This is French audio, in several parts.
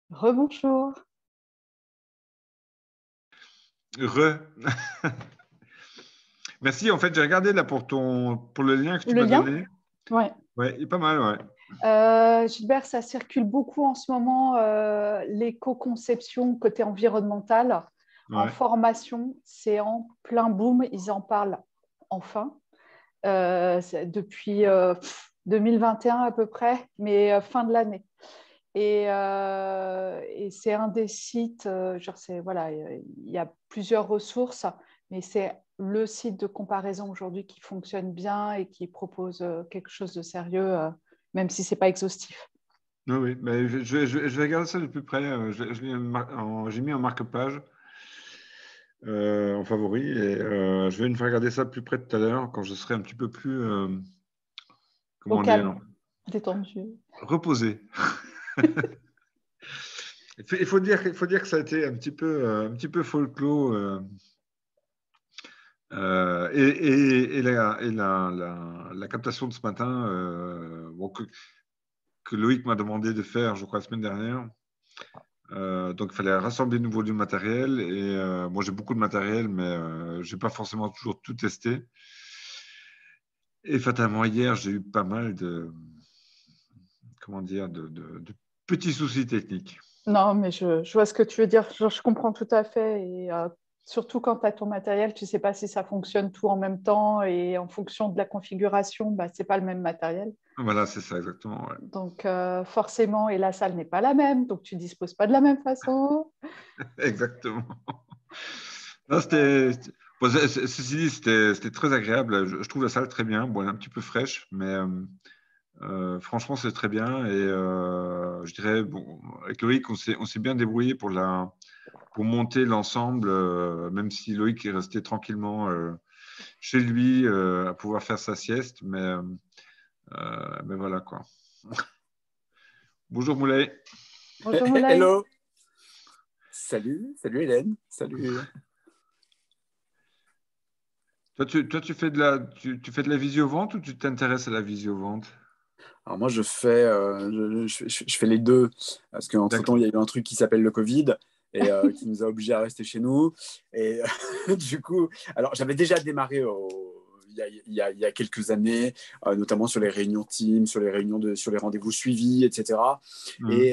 Rebonjour. Re. Merci. En fait, j'ai regardé là pour le lien que tu Le m'as lien? donné. Ouais. Ouais, il est pas mal, ouais. Gilbert, ça circule beaucoup en ce moment, l'éco-conception côté environnemental. En Ouais. formation, c'est en plein boom, ils en parlent enfin. Depuis 2021 à peu près, mais fin de l'année. Et c'est un des sites, voilà, il y a plusieurs ressources, mais c'est le site de comparaison aujourd'hui qui fonctionne bien et qui propose quelque chose de sérieux, même si ce n'est pas exhaustif. Oui, oui. Mais je vais regarder ça de plus près. J'ai mis en marque-page en favori et je vais une fois regarder ça de plus près tout à l'heure quand je serai un petit peu plus, Au comment dire, calme, détendu. reposé. Il faut dire que ça a été un petit peu folklore. La captation de ce matin, que Loïc m'a demandé de faire, je crois, la semaine dernière. Donc, il fallait rassembler de nouveau du matériel. Et moi, j'ai beaucoup de matériel, mais je n'ai pas forcément toujours tout testé. Et fatalement, hier, j'ai eu pas mal de petits soucis techniques. Non, mais je vois ce que tu veux dire. Je comprends tout à fait. Et surtout quand tu as ton matériel, tu ne sais pas si ça fonctionne tout en même temps. Et en fonction de la configuration, bah, ce n'est pas le même matériel. Voilà, c'est ça, exactement. Ouais. Donc, forcément, et la salle n'est pas la même, donc tu ne disposes pas de la même façon. Exactement. Non, ceci dit, c'était très agréable. Je trouve la salle très bien. Bon, elle est un petit peu fraîche, mais franchement, c'est très bien. Et je dirais, bon, avec Loïc, on s'est bien débrouillé pour monter l'ensemble, même si Loïc est resté tranquillement chez lui à pouvoir faire sa sieste. Mais voilà, quoi. Bonjour Moulay. Bonjour Moulay. Hello. Salut Hélène. Salut. Toi, tu fais de la visio-vente ou tu t'intéresses à la visio-vente? Alors moi, je fais les deux parce qu'entre-temps, D'accord. il y a eu un truc qui s'appelle le Covid et qui nous a obligés à rester chez nous. Et du coup, alors j'avais déjà démarré il y a quelques années, notamment sur les réunions Teams, sur les rendez-vous suivis, etc. Mhm. Et,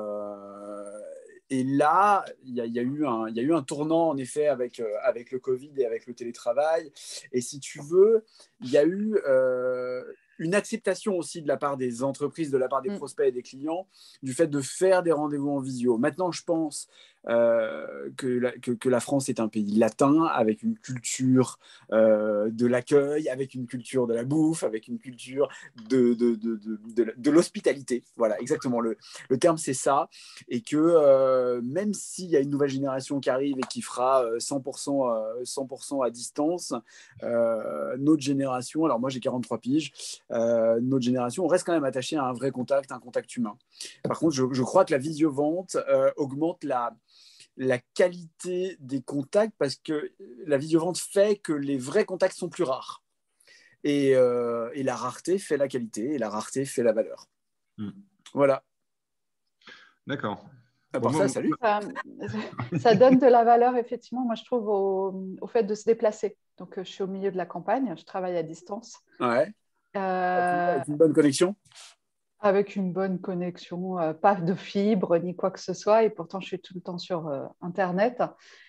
et là, il y a eu un tournant, en effet, avec le Covid et avec le télétravail. Et si tu veux, il y a eu une acceptation aussi de la part des entreprises, de la part des Mm. prospects et des clients, du fait de faire des rendez-vous en visio. Maintenant, je pense que la France est un pays latin, avec une culture de l'accueil, avec une culture de la bouffe, avec une culture de l'hospitalité. Voilà, exactement. Le terme, c'est ça. Et que même s'il y a une nouvelle génération qui arrive et qui fera 100% à distance, notre génération, alors moi j'ai 43 piges, notre génération, on reste quand même attaché à un vrai contact, un contact humain. Par contre, je crois que la visio-vente augmente la qualité des contacts parce que la visio-vente fait que les vrais contacts sont plus rares. Et la rareté fait la qualité et la rareté fait la valeur. Voilà. D'accord. À Bon, part ça, salut. Ça donne de la valeur, effectivement, moi je trouve, au fait de se déplacer. Donc, je suis au milieu de la campagne, je travaille à distance. Ouais. Euh, Avec une bonne connexion. Avec une bonne connexion, pas de fibre ni quoi que ce soit, et pourtant je suis tout le temps sur Internet.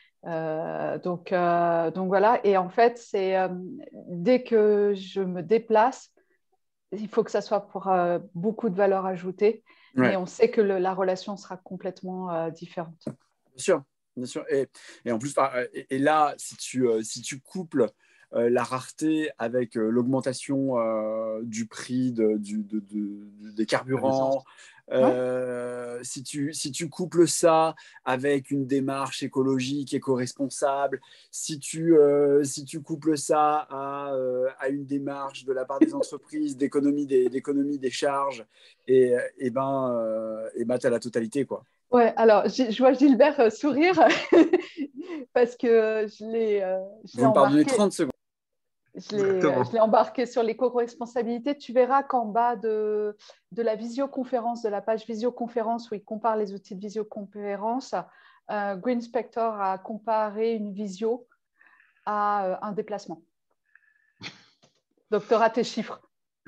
Donc voilà, et en fait, c'est dès que je me déplace, il faut que ça soit pour beaucoup de valeur ajoutée, mais Ouais. on sait que la relation sera complètement différente. Bien sûr, bien sûr. Et en plus, et là, si tu couples la rareté avec l'augmentation du prix des la licence. carburants, Ouais. si tu couples ça avec une démarche écologique, éco-responsable, si tu couples ça à une démarche de la part des entreprises d'économie des charges, et ben, tu as la totalité, quoi. Ouais, alors je vois Gilbert sourire parce que je l'ai Vous me pardonnez remarqué. 30 secondes. Exactement. Je l'ai embarqué sur l'éco-responsabilité. Tu verras qu'en bas de la visioconférence, de la page visioconférence où il compare les outils de visioconférence, Green Spector a comparé une visio à un déplacement. Donc, tu auras tes chiffres.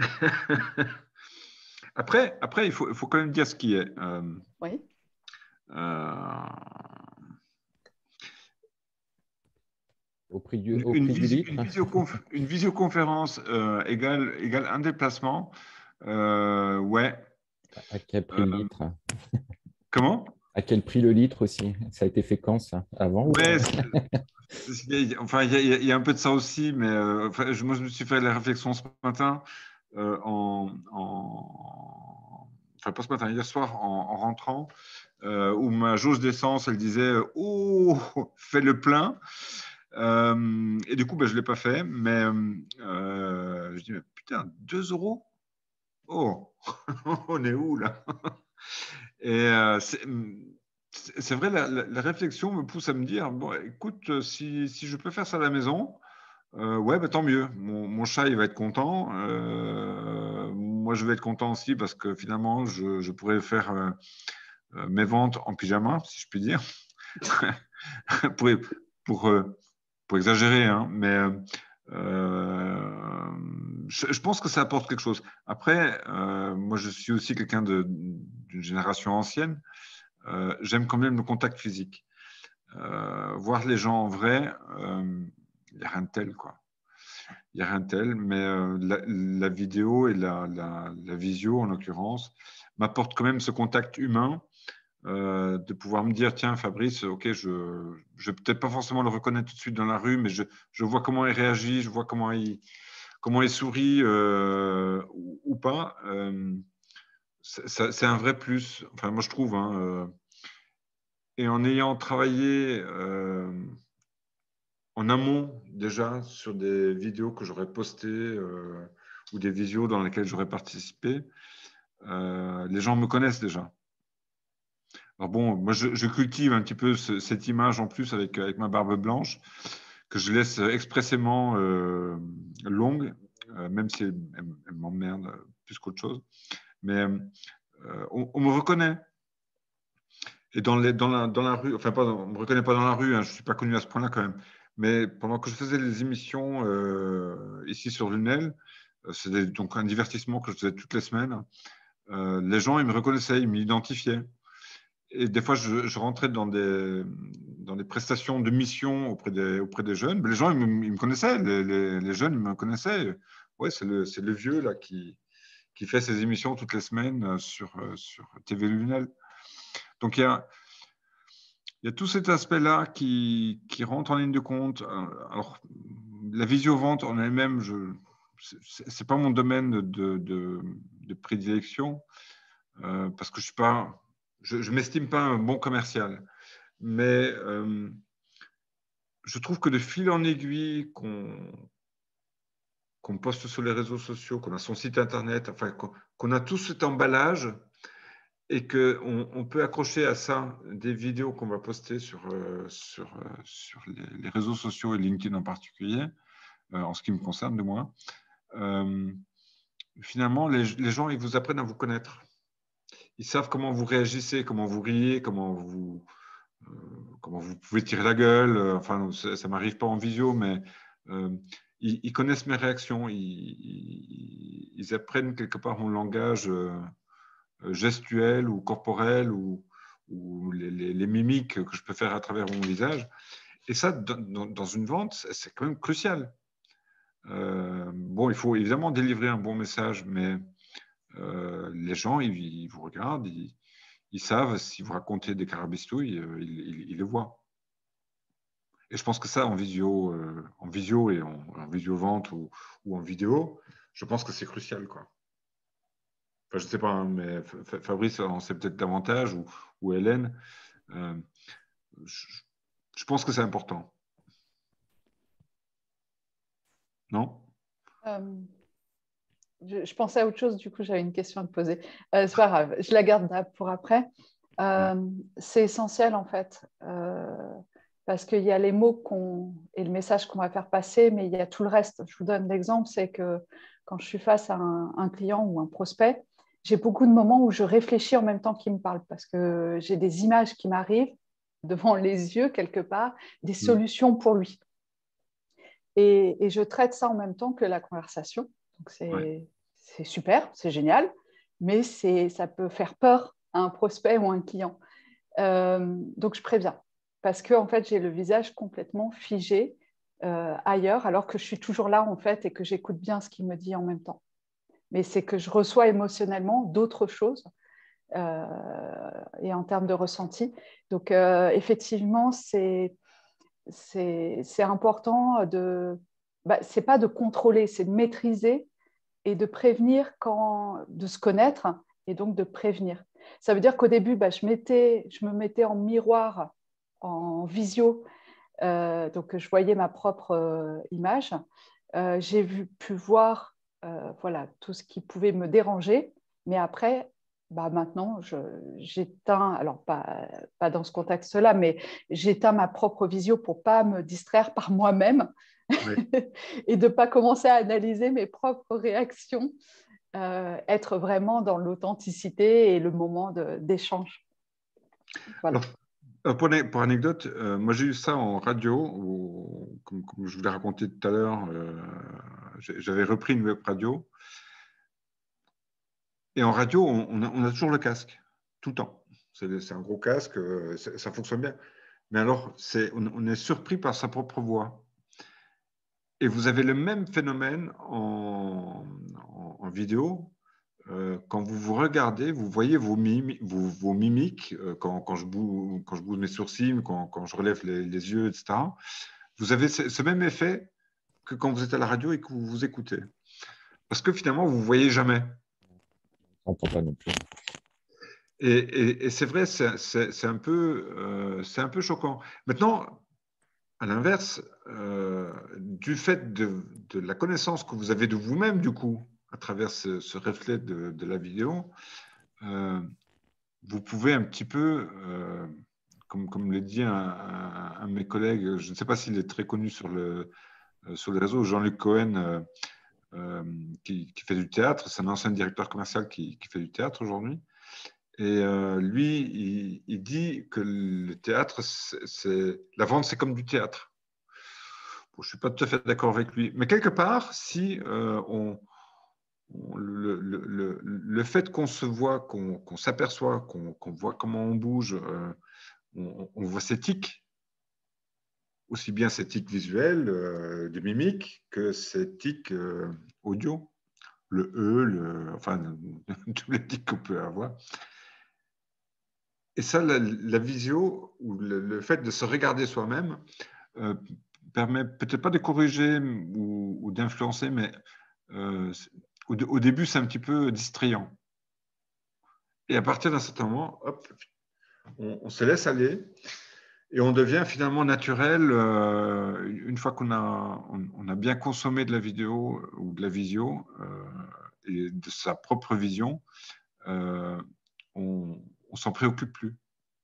Après, il faut quand même dire ce qui est. Oui. Au prix du litre. Une visioconférence égale un déplacement. Ouais. À quel prix le litre? Comment? À quel prix le litre aussi? Ça a été fait quand, ça? Avant? Ouais, enfin, il y a un peu de ça aussi, mais enfin, moi, je me suis fait la réflexion ce matin, enfin, pas ce matin, hier soir, en rentrant, où ma jauge d'essence, elle disait « Oh, fais le plein !» Et du coup, ben, je ne l'ai pas fait, mais je dis « Putain, 2 €? Oh, on est où là ?» Et c'est vrai, la réflexion me pousse à me dire, bon, écoute, si je peux faire ça à la maison, ouais, bah, tant mieux. Mon chat, il va être content. Moi, je vais être content aussi parce que finalement, je pourrais faire mes ventes en pyjama, si je puis dire, pour, pour exagérer, hein, mais je pense que ça apporte quelque chose. Après, moi, je suis aussi quelqu'un d'une génération ancienne. J'aime quand même le contact physique. Voir les gens en vrai, il n'y a rien de tel, quoi. Il n'y a rien de tel, mais la vidéo et la visio, en l'occurrence, m'apportent quand même ce contact humain, de pouvoir me dire, tiens, Fabrice, ok, je ne vais peut-être pas forcément le reconnaître tout de suite dans la rue, mais je vois comment il réagit, je vois comment il sourit ou pas. C'est un vrai plus. Enfin, moi, je trouve, hein, et en ayant travaillé en amont déjà sur des vidéos que j'aurais postées ou des visios dans lesquelles j'aurais participé, les gens me connaissent déjà. Alors bon, moi je cultive un petit peu cette image en plus avec ma barbe blanche que je laisse expressément longue, même si elle m'emmerde plus qu'autre chose. Mais on me reconnaît. Et dans la rue, enfin, on ne me reconnaît pas dans la rue, hein, je ne suis pas connu à ce point-là quand même. Mais pendant que je faisais les émissions ici sur Lunel, c'était donc un divertissement que je faisais toutes les semaines, les gens, ils me reconnaissaient, ils m'identifiaient. Et des fois, je rentrais dans des prestations de mission auprès des jeunes. Mais les gens, ils me connaissaient, les jeunes, ils me connaissaient. Ouais, c'est le vieux là qui fait ses émissions toutes les semaines sur TV Lunel. Donc, il y a tout cet aspect-là qui rentre en ligne de compte. Alors, la visio-vente en elle-même, ce n'est pas mon domaine de prédilection parce que je ne m'estime pas un bon commercial. Mais je trouve que de fil en aiguille qu'on poste sur les réseaux sociaux, qu'on a son site internet, enfin, qu'on a tout cet emballage, et qu'on peut accrocher à ça des vidéos qu'on va poster sur les réseaux sociaux et LinkedIn en particulier, en ce qui me concerne de moins. Finalement, les gens, ils vous apprennent à vous connaître. Ils savent comment vous réagissez, comment vous riez, comment vous pouvez tirer la gueule. Enfin, ça ne m'arrive pas en visio, mais ils connaissent mes réactions. Ils apprennent quelque part mon langage gestuelle ou corporelle ou les mimiques que je peux faire à travers mon visage. Et ça, dans une vente, c'est quand même crucial. Bon, il faut évidemment délivrer un bon message, mais les gens, ils vous regardent, ils savent, si vous racontez des carabistouilles, ils le voient. Et je pense que ça, en visio et en visio-vente ou en vidéo, je pense que c'est crucial, quoi. Enfin, je ne sais pas, hein, mais Fabrice en sait peut-être davantage, ou Hélène. Je pense que c'est important. Non? Je pensais à autre chose, du coup, j'avais une question à te poser. C'est pas grave, je la garde pour après. C'est essentiel, en fait. parce qu'il y a les mots et le message qu'on va faire passer, mais il y a tout le reste. Je vous donne l'exemple, c'est que quand je suis face à un client ou un prospect, j'ai beaucoup de moments où je réfléchis en même temps qu'il me parle, parce que j'ai des images qui m'arrivent devant les yeux quelque part, des solutions pour lui. Et je traite ça en même temps que la conversation. Donc c'est super, c'est génial, mais ça peut faire peur à un prospect ou à un client. Donc je préviens, parce que en fait, j'ai le visage complètement figé ailleurs, alors que je suis toujours là en fait et que j'écoute bien ce qu'il me dit en même temps. Mais c'est que je reçois émotionnellement d'autres choses et en termes de ressenti. Donc effectivement, c'est important c'est pas de contrôler, c'est de maîtriser et de prévenir de se connaître et donc de prévenir. Ça veut dire qu'au début, je me mettais en miroir, en visio, donc je voyais ma propre image. J'ai pu voir voilà, tout ce qui pouvait me déranger, mais après, maintenant, j'éteins, alors pas dans ce contexte-là, mais j'éteins ma propre visio pour ne pas me distraire par moi-même Oui. et de ne pas commencer à analyser mes propres réactions, être vraiment dans l'authenticité et le moment d'échange. Voilà. Alors, pour anecdote, moi j'ai eu ça en radio, comme je vous l'ai raconté tout à l'heure, j'avais repris une web radio. Et en radio, on a toujours le casque, tout le temps. C'est un gros casque, ça fonctionne bien. Mais alors, on est surpris par sa propre voix. Et vous avez le même phénomène en vidéo. Quand vous vous regardez, vous voyez vos mimiques, quand je bouge mes sourcils, quand je relève les yeux, etc. Vous avez ce même effet que quand vous êtes à la radio et que vous vous écoutez. Parce que finalement, vous ne voyez jamais. On n'entend pas non plus. Et c'est vrai, c'est un peu choquant. Maintenant, à l'inverse, du fait de la connaissance que vous avez de vous-même, du coup, à travers ce reflet de la vidéo, vous pouvez un petit peu, comme le dit un de mes collègues, je ne sais pas s'il est très connu sur les réseaux, Jean-Luc Cohen, qui fait du théâtre, c'est un ancien directeur commercial qui fait du théâtre aujourd'hui. Et lui, il dit que le théâtre, la vente, c'est comme du théâtre. Bon, je ne suis pas tout à fait d'accord avec lui. Mais quelque part, si le fait qu'on se voit, qu'on s'aperçoit, qu'on voit comment on bouge, on voit ses tics, aussi bien ses tics visuels, de mimique, que ses tics audio, le enfin, tous les tics qu'on peut avoir. Et ça, la visio, ou le fait de se regarder soi-même, permet peut-être pas de corriger ou d'influencer, mais au début, c'est un petit peu distrayant. Et à partir d'un certain moment, hop, on se laisse aller et on devient finalement naturel. Une fois qu'on a bien consommé de la vidéo ou de la visio et de sa propre vision, on s'en préoccupe plus.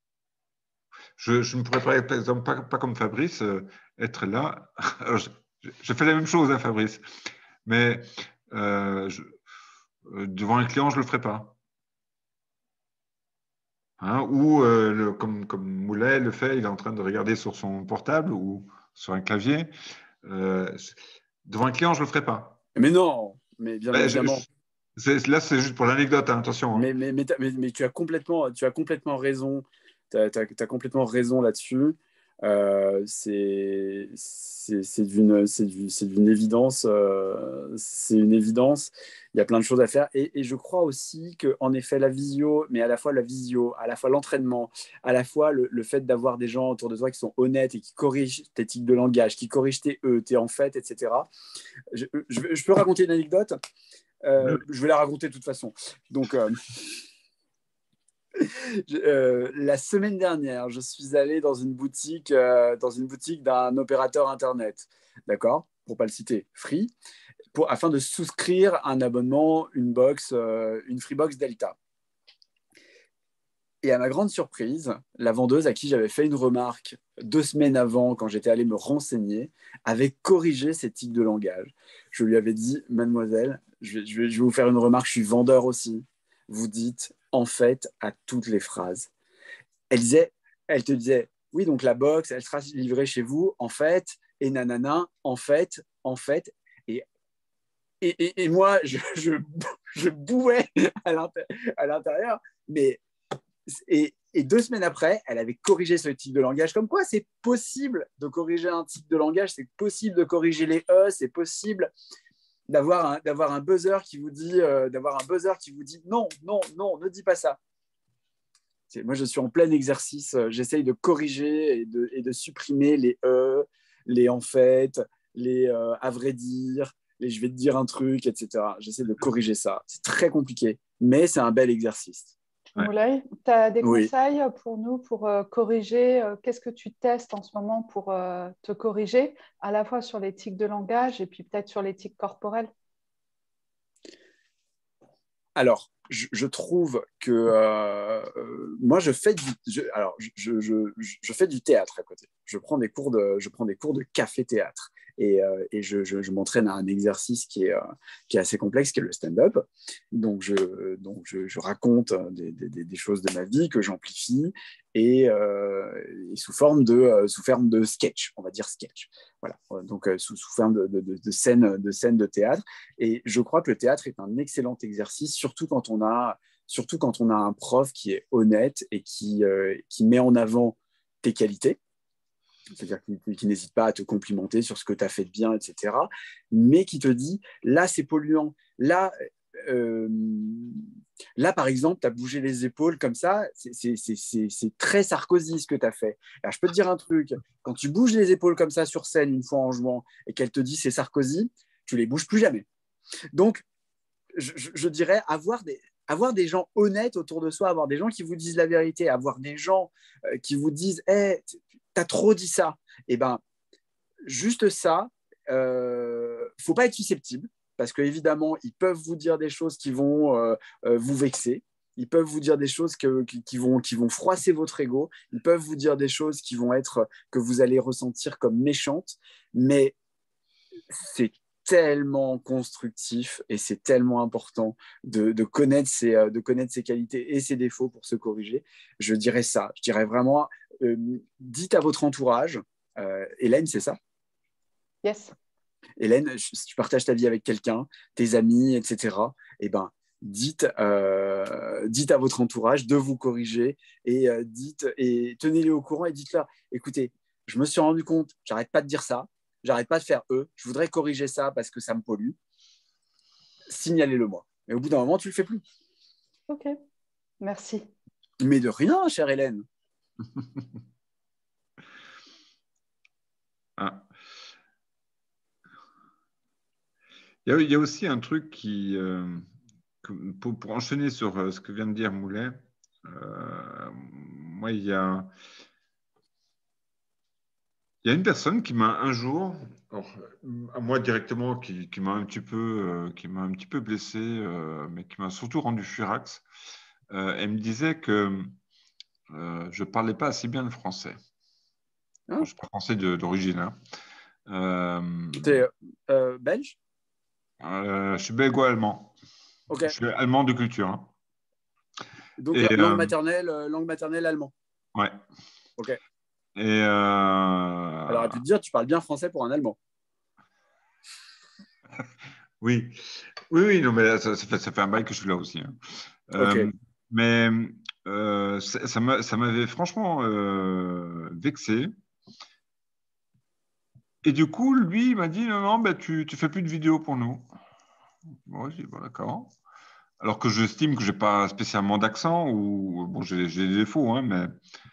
Je ne pourrais pas, par exemple, pas comme Fabrice, être là. Alors, je fais la même chose, hein, Fabrice, mais devant un client, je ne le ferai pas. Hein, ou comme Moulet le fait, il est en train de regarder sur son portable ou sur un clavier. Devant un client, je ne le ferai pas. Mais non, mais bien évidemment. Là, c'est juste pour l'anecdote, hein, attention. Hein. Mais tu as complètement raison. Tu as complètement raison là-dessus. C'est d'une évidence. C'est une évidence. Il y a plein de choses à faire. Et je crois aussi qu'en effet, la visio, mais à la fois la visio, à la fois l'entraînement, à la fois le fait d'avoir des gens autour de toi qui sont honnêtes et qui corrigent tes tics de langage, qui corrigent tes tes en fait, etc. Je peux raconter une anecdote. Je vais la raconter de toute façon. Donc, la semaine dernière, je suis allé dans une boutique d'un opérateur Internet, d'accord, pour pas le citer, Free, afin de souscrire un abonnement, une Freebox Delta. Et à ma grande surprise, la vendeuse à qui j'avais fait une remarque 2 semaines avant, quand j'étais allé me renseigner, avait corrigé ces tics de langage. Je lui avais dit, mademoiselle, je vais vous faire une remarque, je suis vendeur aussi. Vous dites en fait à toutes les phrases. Elle te disait, oui, donc la box, elle sera livrée chez vous, en fait, et nanana, en fait, en fait. Et moi, je bouais à l'intérieur, mais et 2 semaines après, elle avait corrigé ce type de langage. Comme quoi, c'est possible de corriger un type de langage, c'est possible de corriger les E, c'est possible d'avoir un buzzer qui vous dit, non, non, non, ne dis pas ça. Moi, je suis en plein exercice. J'essaye de corriger et de supprimer les E, les en fait, les à vrai dire, les je vais te dire un truc, etc. J'essaie de corriger ça. C'est très compliqué, mais c'est un bel exercice. Ouais. Moulay, tu as des Oui. conseils pour nous, pour corriger qu'est-ce que tu testes en ce moment pour te corriger, à la fois sur les tics de langage et puis peut-être sur les tics corporels? Alors, je trouve que moi, je fais du théâtre à côté. Je prends des cours de café-théâtre. Et je m'entraîne à un exercice qui est assez complexe, qui est le stand-up. Donc, je raconte des choses de ma vie que j'amplifie et sous forme de sketch, on va dire sketch. Voilà. Donc, sous forme de scène de théâtre. Et je crois que le théâtre est un excellent exercice, surtout quand on a un prof qui est honnête et qui met en avant tes qualités. C'est-à-dire qui n'hésite pas à te complimenter sur ce que tu as fait de bien, etc. Mais qui te dit, là, c'est polluant. Là, par exemple, tu as bougé les épaules comme ça, c'est très Sarkozy ce que tu as fait. Alors, je peux te dire un truc, quand tu bouges les épaules comme ça sur scène une fois en jouant et qu'elle te dit c'est Sarkozy, tu les bouges plus jamais. Donc, je dirais avoir des gens honnêtes autour de soi, avoir des gens qui vous disent la vérité, avoir des gens qui vous disent hey, t'as trop dit ça. Et ben, juste ça, faut pas être susceptible parce qu'évidemment, ils peuvent vous dire des choses qui vont vous vexer. Ils peuvent vous dire des choses qui vont froisser votre ego. Ils peuvent vous dire des choses que vous allez ressentir comme méchantes. Mais c'est tellement constructif et c'est tellement important de connaître ses qualités et ses défaux pour se corriger. Je dirais ça. Je dirais vraiment, dites à votre entourage, Hélène, c'est ça? Yes. Hélène, si tu partages ta vie avec quelqu'un, tes amis, etc., eh ben, dites à votre entourage de vous corriger et tenez-les au courant et dites-leur, écoutez, je me suis rendu compte, j'arrête pas de dire ça, j'arrête pas de faire je voudrais corriger ça parce que ça me pollue. Signalez-le moi. Mais au bout d'un moment, tu le fais plus. Ok, merci. Mais de rien, chère Hélène. Ah. Il y a aussi un truc pour enchaîner sur ce que vient de dire Moulet, moi, il y a une personne qui m'a un jour, alors, à moi directement, qui m'a un petit peu blessé, mais qui m'a surtout rendu furax. Elle me disait que je ne parlais pas assez bien le français. Hein? Je parle français d'origine. T'es belge? Je suis belgo-allemand. Okay. Je suis allemand de culture. Hein. Donc, langue maternelle allemand. Ouais. Ok. Et alors, elle peut te dire, tu parles bien français pour un Allemand. Oui, non, mais ça fait un bail que je suis là aussi. Hein. Okay. Mais ça m'avait franchement vexé. Et du coup, lui, il m'a dit non, bah, tu fais plus de vidéos pour nous. Bon, j'ai dit, bon, d'accord. Alors que j'estime que j'ai pas spécialement d'accent ou bon, j'ai des défauts, hein, mais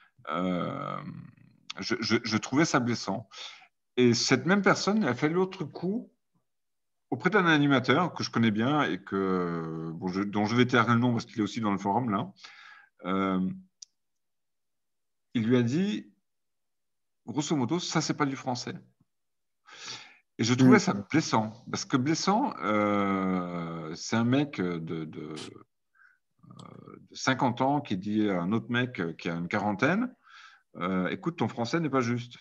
je trouvais ça blessant. Et cette même personne a fait l'autre coup auprès d'un animateur que je connais bien et dont je vais taire le nom parce qu'il est aussi dans le forum là. Il lui a dit, grosso modo, ça c'est pas du français. Et je trouvais ça blessant parce que blessant, c'est un mec de 50 ans qui dit à un autre mec qui a une quarantaine, écoute, ton français n'est pas juste.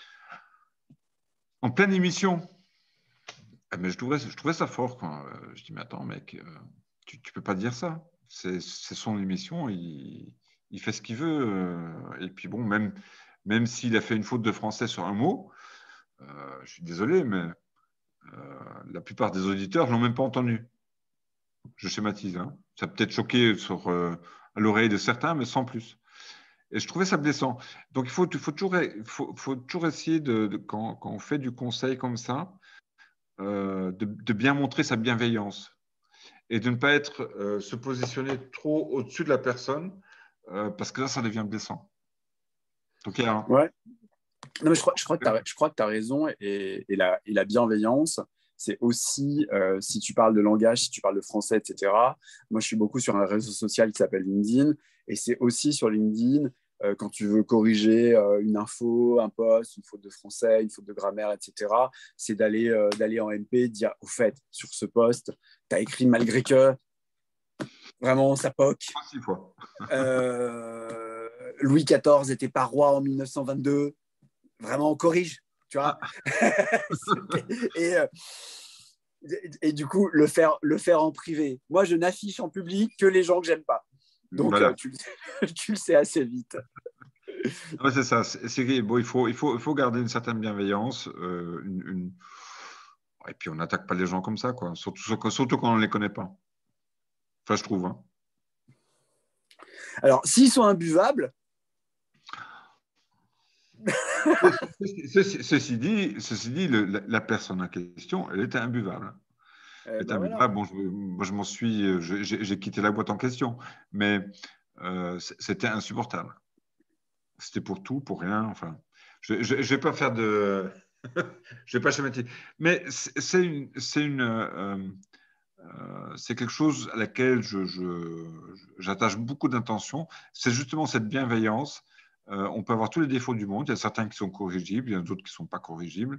En pleine émission. Mais je trouvais ça fort. Quoi. Je dis, mais attends, mec, tu ne peux pas dire ça. C'est son émission, il fait ce qu'il veut. Et puis bon, même s'il a fait une faute de français sur un mot, je suis désolé, mais la plupart des auditeurs ne l'ont même pas entendu. Je schématise. Hein. Ça a peut-être choqué à l'oreille de certains, mais sans plus. Et je trouvais ça blessant. Donc, il faut toujours essayer, quand on fait du conseil comme ça, de bien montrer sa bienveillance et de ne pas se positionner trop au-dessus de la personne parce que là, ça devient blessant. Donc, ouais. Non, mais je crois que tu as raison et la bienveillance, c'est aussi, si tu parles de langage, si tu parles de français, etc. Moi, je suis beaucoup sur un réseau social qui s'appelle LinkedIn et c'est aussi sur LinkedIn, quand tu veux corriger une info, un post, une faute de français, une faute de grammaire, etc., c'est d'aller en MP, dire, au fait, sur ce post, tu as écrit malgré que, vraiment, ça poque. 6 fois. Louis XIV n'était pas roi en 1922. Vraiment, on corrige, tu vois. et du coup, le faire en privé. Moi, je n'affiche en public que les gens que j'aime pas. Donc, voilà. Tu le sais assez vite. Ouais, c'est ça. Bon, il faut garder une certaine bienveillance. Et puis, on n'attaque pas les gens comme ça, quoi. Surtout quand on ne les connaît pas. Enfin, je trouve. Hein. Alors, s'ils sont imbuvables... Ceci dit, la personne en question, elle était imbuvable. Voilà. Bon, moi, j'ai quitté la boîte en question, mais c'était insupportable. C'était pour tout, pour rien. Enfin, je vais pas faire de, je vais pas schématiser, mais c'est quelque chose à laquelle j'attache beaucoup d'intention. C'est justement cette bienveillance. On peut avoir tous les défauts du monde. Il y a certains qui sont corrigibles, il y en a d'autres qui ne sont pas corrigibles.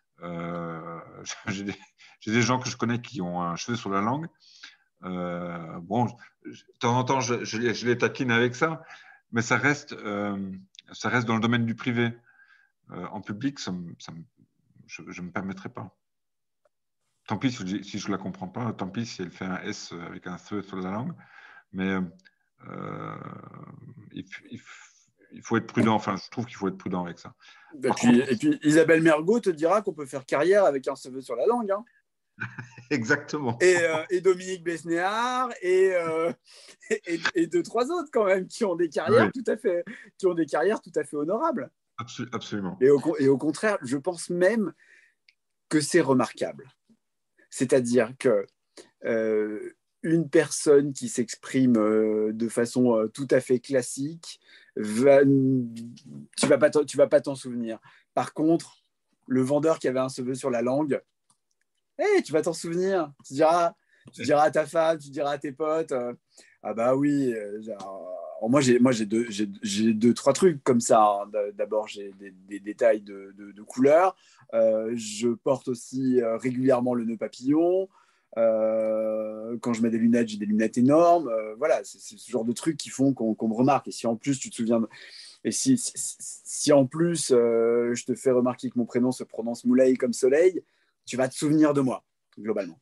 J'ai des gens que je connais qui ont un cheveu sur la langue. Bon, de temps en temps, je les taquine avec ça, mais ça reste dans le domaine du privé. En public, je ne me permettrai pas. Tant pis si je ne la comprends pas, tant pis si elle fait un S avec un feu sur la langue, mais il faut être prudent. Enfin, je trouve qu'il faut être prudent avec ça. Et puis, Isabelle Mergo te dira qu'on peut faire carrière avec un cheveu sur la langue. Hein. Exactement. Et Dominique Besnéard et 2-3 autres quand même qui ont des carrières tout à fait honorables. Absolument. Et au contraire, je pense même que c'est remarquable. C'est-à-dire que une personne qui s'exprime de façon tout à fait classique, tu vas pas t'en souvenir. Par contre, le vendeur qui avait un cheveu sur la langue, tu vas t'en souvenir. Tu diras à ta femme, tu diras à tes potes, ah bah oui. Moi, j'ai deux, trois trucs comme ça. Hein. D'abord, j'ai des détails de couleurs. Je porte aussi régulièrement le nœud papillon. Quand je mets des lunettes, j'ai des lunettes énormes. Voilà, c'est ce genre de trucs qui font qu'on me remarque. Et si en plus tu te souviens, et si en plus je te fais remarquer que mon prénom se prononce Moulay comme soleil, tu vas te souvenir de moi, globalement.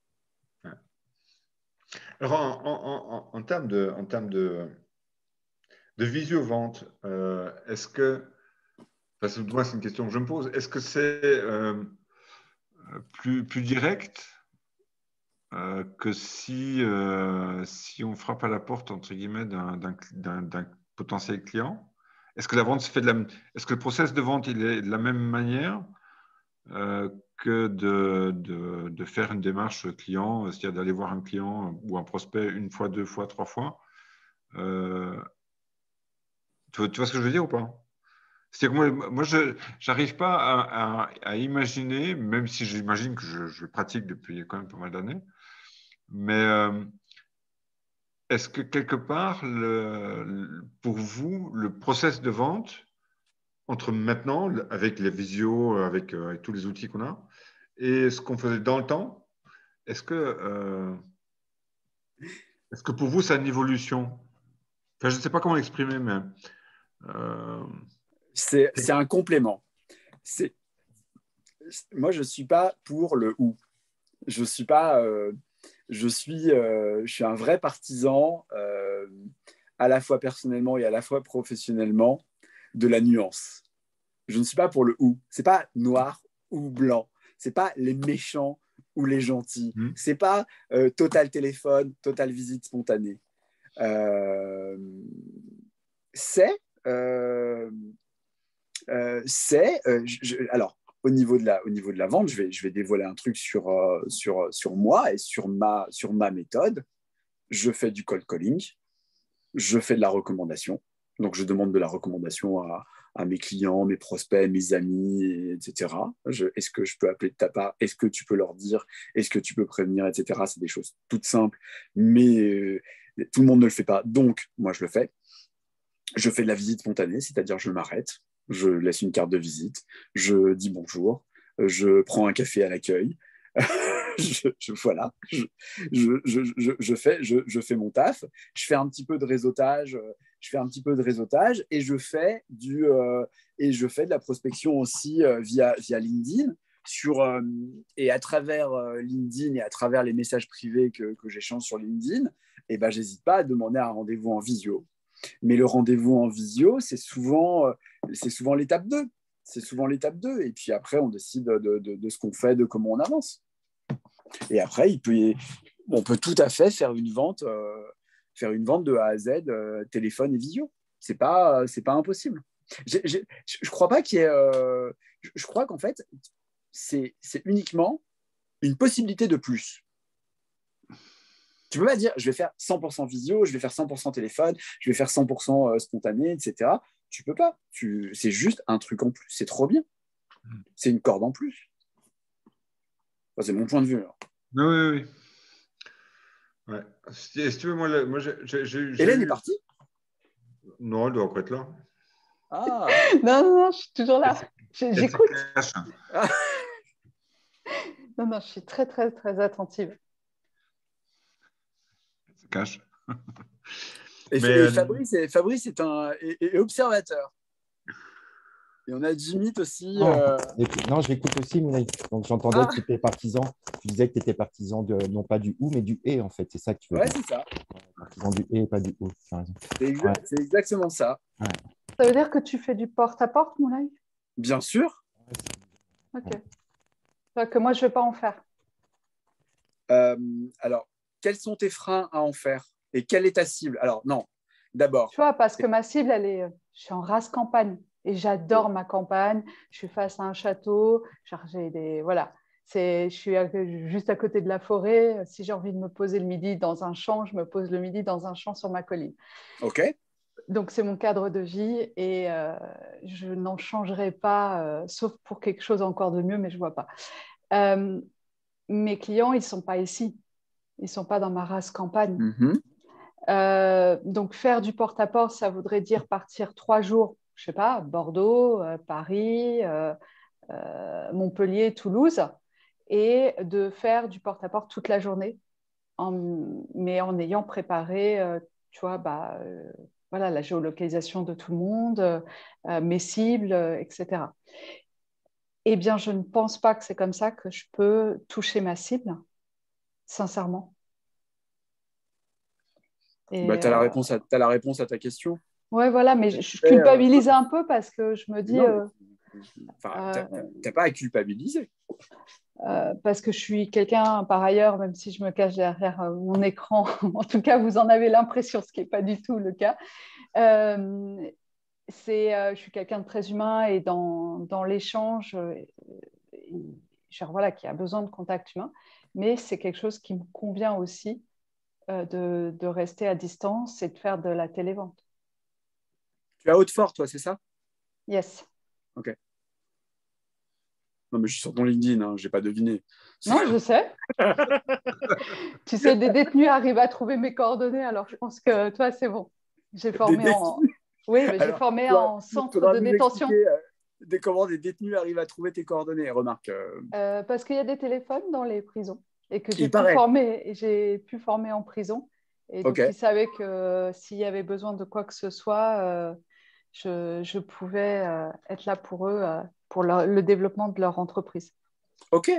Alors, en termes de visio-vente, est-ce que, parce que moi c'est une question que je me pose, est-ce que c'est plus direct que si on frappe à la porte entre guillemets d'un potentiel client? Est-ce que la vente se fait est-ce que le process de vente il est de la même manière que de faire une démarche client, c'est-à-dire d'aller voir un client ou un prospect une fois, 2 fois, 3 fois? Tu vois ce que je veux dire ou pas? C'est-à-dire que moi je n'arrive pas à imaginer, même si j'imagine que je pratique depuis quand même pas mal d'années, mais est-ce que quelque part, pour vous, le process de vente, entre maintenant, avec les visios, avec tous les outils qu'on a, et ce qu'on faisait dans le temps, est-ce que Est-ce que pour vous, c'est une évolution? Enfin, je ne sais pas comment l'exprimer, mais C'est un complément. Moi, je ne suis pas pour le ou. Je suis pas. Je suis un vrai partisan, à la fois personnellement et à la fois professionnellement, de la nuance. Je ne suis pas pour le ou. C'est pas noir ou blanc. C'est pas les méchants ou les gentils. C'est pas total téléphone, total visite spontanée. C'est alors au niveau de la vente, je vais dévoiler un truc sur moi et sur ma méthode. Je fais du cold calling, je fais de la recommandation. Donc, je demande de la recommandation à mes clients, mes prospects, mes amis, etc. Est-ce que je peux appeler de ta part? Est-ce que tu peux leur dire? Est-ce que tu peux prévenir, etc. C'est des choses toutes simples, mais tout le monde ne le fait pas. Donc, moi, je le fais. Je fais de la visite spontanée, c'est-à-dire je m'arrête, je laisse une carte de visite, je dis bonjour, je prends un café à l'accueil. Voilà, je fais mon taf, je fais un petit peu de réseautage, et je fais de la prospection aussi via LinkedIn et à travers LinkedIn et à travers les messages privés que j'échange sur LinkedIn, et ben j'hésite pas à demander un rendez-vous en visio. Mais le rendez-vous en visio, c'est souvent l'étape 2. C'est souvent l'étape 2. Et puis après, on décide de ce qu'on fait, de comment on avance. Et après, on peut tout à fait faire une vente de A à Z, téléphone et visio. C'est pas impossible. Je crois pas qu'il y ait... je crois qu'en fait, c'est uniquement une possibilité de plus. Tu peux pas dire, je vais faire 100% visio, je vais faire 100% téléphone, je vais faire 100% spontané, etc. Tu peux pas. C'est juste un truc en plus. C'est trop bien. C'est une corde en plus. Enfin, c'est mon point de vue. Alors. Oui. Ouais. Si tu veux, moi Hélène est partie? Non, elle doit encore être là. Ah. Non, je suis toujours là. J'écoute. Non, je suis très, très, très attentive. Cache. Et Fabrice est observateur. Et on a Jimmy aussi. Non, j'écoute aussi, Moulay. Donc, j'entendais que tu étais partisan. Tu disais que tu étais partisan non pas du ou, mais du et, en fait. C'est ça que tu veux dire. Ouais, c'est ça. Partisan du et, pas du ou. Tu as raison. C'est exactement ça. Ouais. Ça veut dire que tu fais du porte-à-porte, Moulay? Bien sûr. Ok. Donc, moi, je ne vais pas en faire. Alors, quels sont tes freins à en faire? Et quelle est ta cible? Alors, non. D'abord. Tu vois, parce que ma cible, je suis en race campagne. Et j'adore ma campagne. Je suis face à un château. Voilà. Je suis juste à côté de la forêt. Si j'ai envie de me poser le midi dans un champ, je me pose le midi dans un champ sur ma colline. OK. Donc, c'est mon cadre de vie et je n'en changerai pas, sauf pour quelque chose encore de mieux, mais je ne vois pas. Mes clients, ils ne sont pas ici. Ils ne sont pas dans ma race campagne. Donc, faire du porte-à-porte, ça voudrait dire partir 3 jours, je ne sais pas, Bordeaux, Paris, Montpellier, Toulouse, et de faire du porte-à-porte toute la journée, mais en ayant préparé, tu vois, voilà, la géolocalisation de tout le monde, mes cibles, etc. Eh bien, je ne pense pas que c'est comme ça que je peux toucher ma cible, sincèrement. Tu as la réponse à ta question. Ouais, voilà, mais je culpabilise un peu parce que je me dis... t'as pas à culpabiliser. Parce que je suis quelqu'un, par ailleurs, même si je me cache derrière mon écran, en tout cas, vous en avez l'impression, ce qui n'est pas du tout le cas. Je suis quelqu'un de très humain et dans l'échange, voilà, qui a besoin de contact humain, mais c'est quelque chose qui me convient aussi de rester à distance et de faire de la télévente. Tu es à Hautefort, toi, c'est ça? Yes. Ok. Non, mais je suis sur ton LinkedIn, hein, je n'ai pas deviné. Non, je sais. Tu sais, des détenus arrivent à trouver mes coordonnées, alors je pense que toi, c'est bon. J'ai formé en centre de détention. Comment des détenus arrivent à trouver tes coordonnées, remarque. Parce qu'il y a des téléphones dans les prisons et que j'ai pu former en prison. Et donc, ils savaient que s'il y avait besoin de quoi que ce soit, je pouvais être là pour eux, pour le développement de leur entreprise. Ok.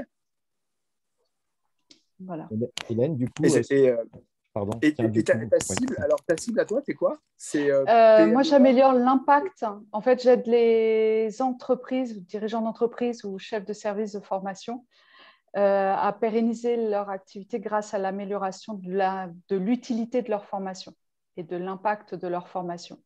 Voilà. Hélène, du coup, pardon. Et ta cible, alors ta cible à toi, c'est quoi? Moi, j'améliore l'impact. En fait, j'aide les entreprises, dirigeants d'entreprise ou chefs de service de formation à pérenniser leur activité grâce à l'amélioration de l'utilité de leur formation et de l'impact de leur formation.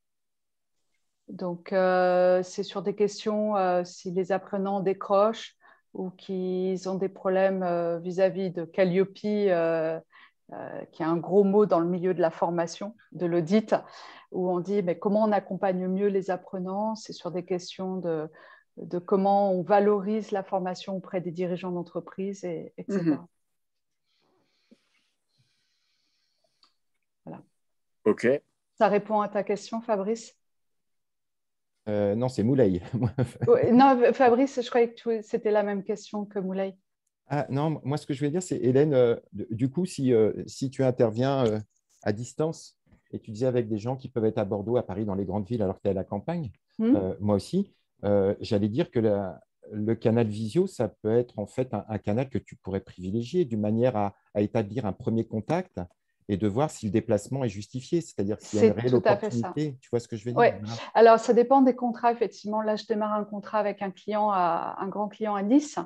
Donc, c'est sur des questions si les apprenants décrochent ou qu'ils ont des problèmes vis-à-vis de Calliope, qui est un gros mot dans le milieu de la formation, de l'audit, où on dit mais comment on accompagne mieux les apprenants. C'est sur des questions de comment on valorise la formation auprès des dirigeants d'entreprise, etc. Voilà. Ok. Ça répond à ta question, Fabrice? Non, c'est Moulay. Non, Fabrice, je croyais que c'était la même question que Moulay. Ah, non, moi, ce que je voulais dire, c'est, Hélène, du coup, si tu interviens à distance et tu disais avec des gens qui peuvent être à Bordeaux, à Paris, dans les grandes villes, alors que tu es à la campagne, moi aussi, j'allais dire que le canal visio, ça peut être en fait un canal que tu pourrais privilégier d'une manière à établir un premier contact et de voir si le déplacement est justifié, c'est-à-dire s'il y a une réelle opportunité. Tu vois ce que je veux dire? Oui. Alors, ça dépend des contrats, effectivement. Là, je démarre un contrat avec un grand client à Nice.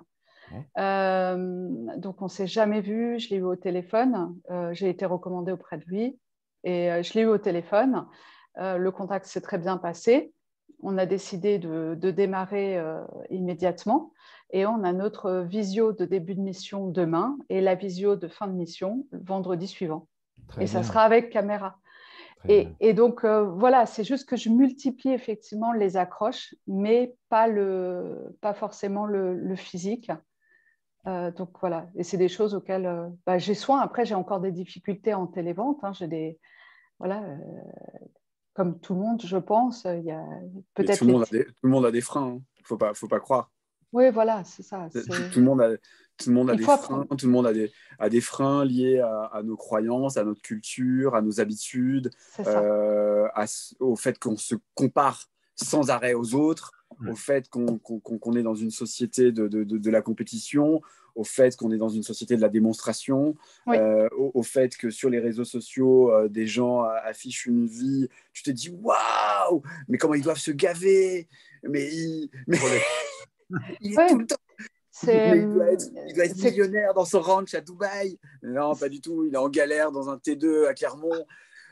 Donc, on ne s'est jamais vu. Je l'ai eu au téléphone. J'ai été recommandée auprès de lui et je l'ai eu au téléphone. Le contact s'est très bien passé. On a décidé de démarrer immédiatement et on a notre visio de début de mission demain et la visio de fin de mission le vendredi suivant. Et ça sera avec caméra. Et donc, voilà, c'est juste que je multiplie effectivement les accroches, mais pas forcément le physique. Donc, voilà. Et c'est des choses auxquelles j'ai soin. Après, j'ai encore des difficultés en télévente. Voilà, comme tout le monde, je pense. Il y a peut-être tout le monde a des freins. Faut pas croire. Oui, voilà, c'est ça. Tout le monde a des freins. Tout le monde a des freins liés à nos croyances, à notre culture, à nos habitudes, au fait qu'on se compare sans arrêt aux autres, au fait qu'on est dans une société de la compétition, au fait qu'on est dans une société de la démonstration, au fait que sur les réseaux sociaux, des gens affichent une vie, tu te dis waouh, mais comment ils doivent se gaver, mais il est tout le temps. Il doit être millionnaire dans son ranch à Dubaï. Non, pas du tout. Il est en galère dans un T2 à Clermont.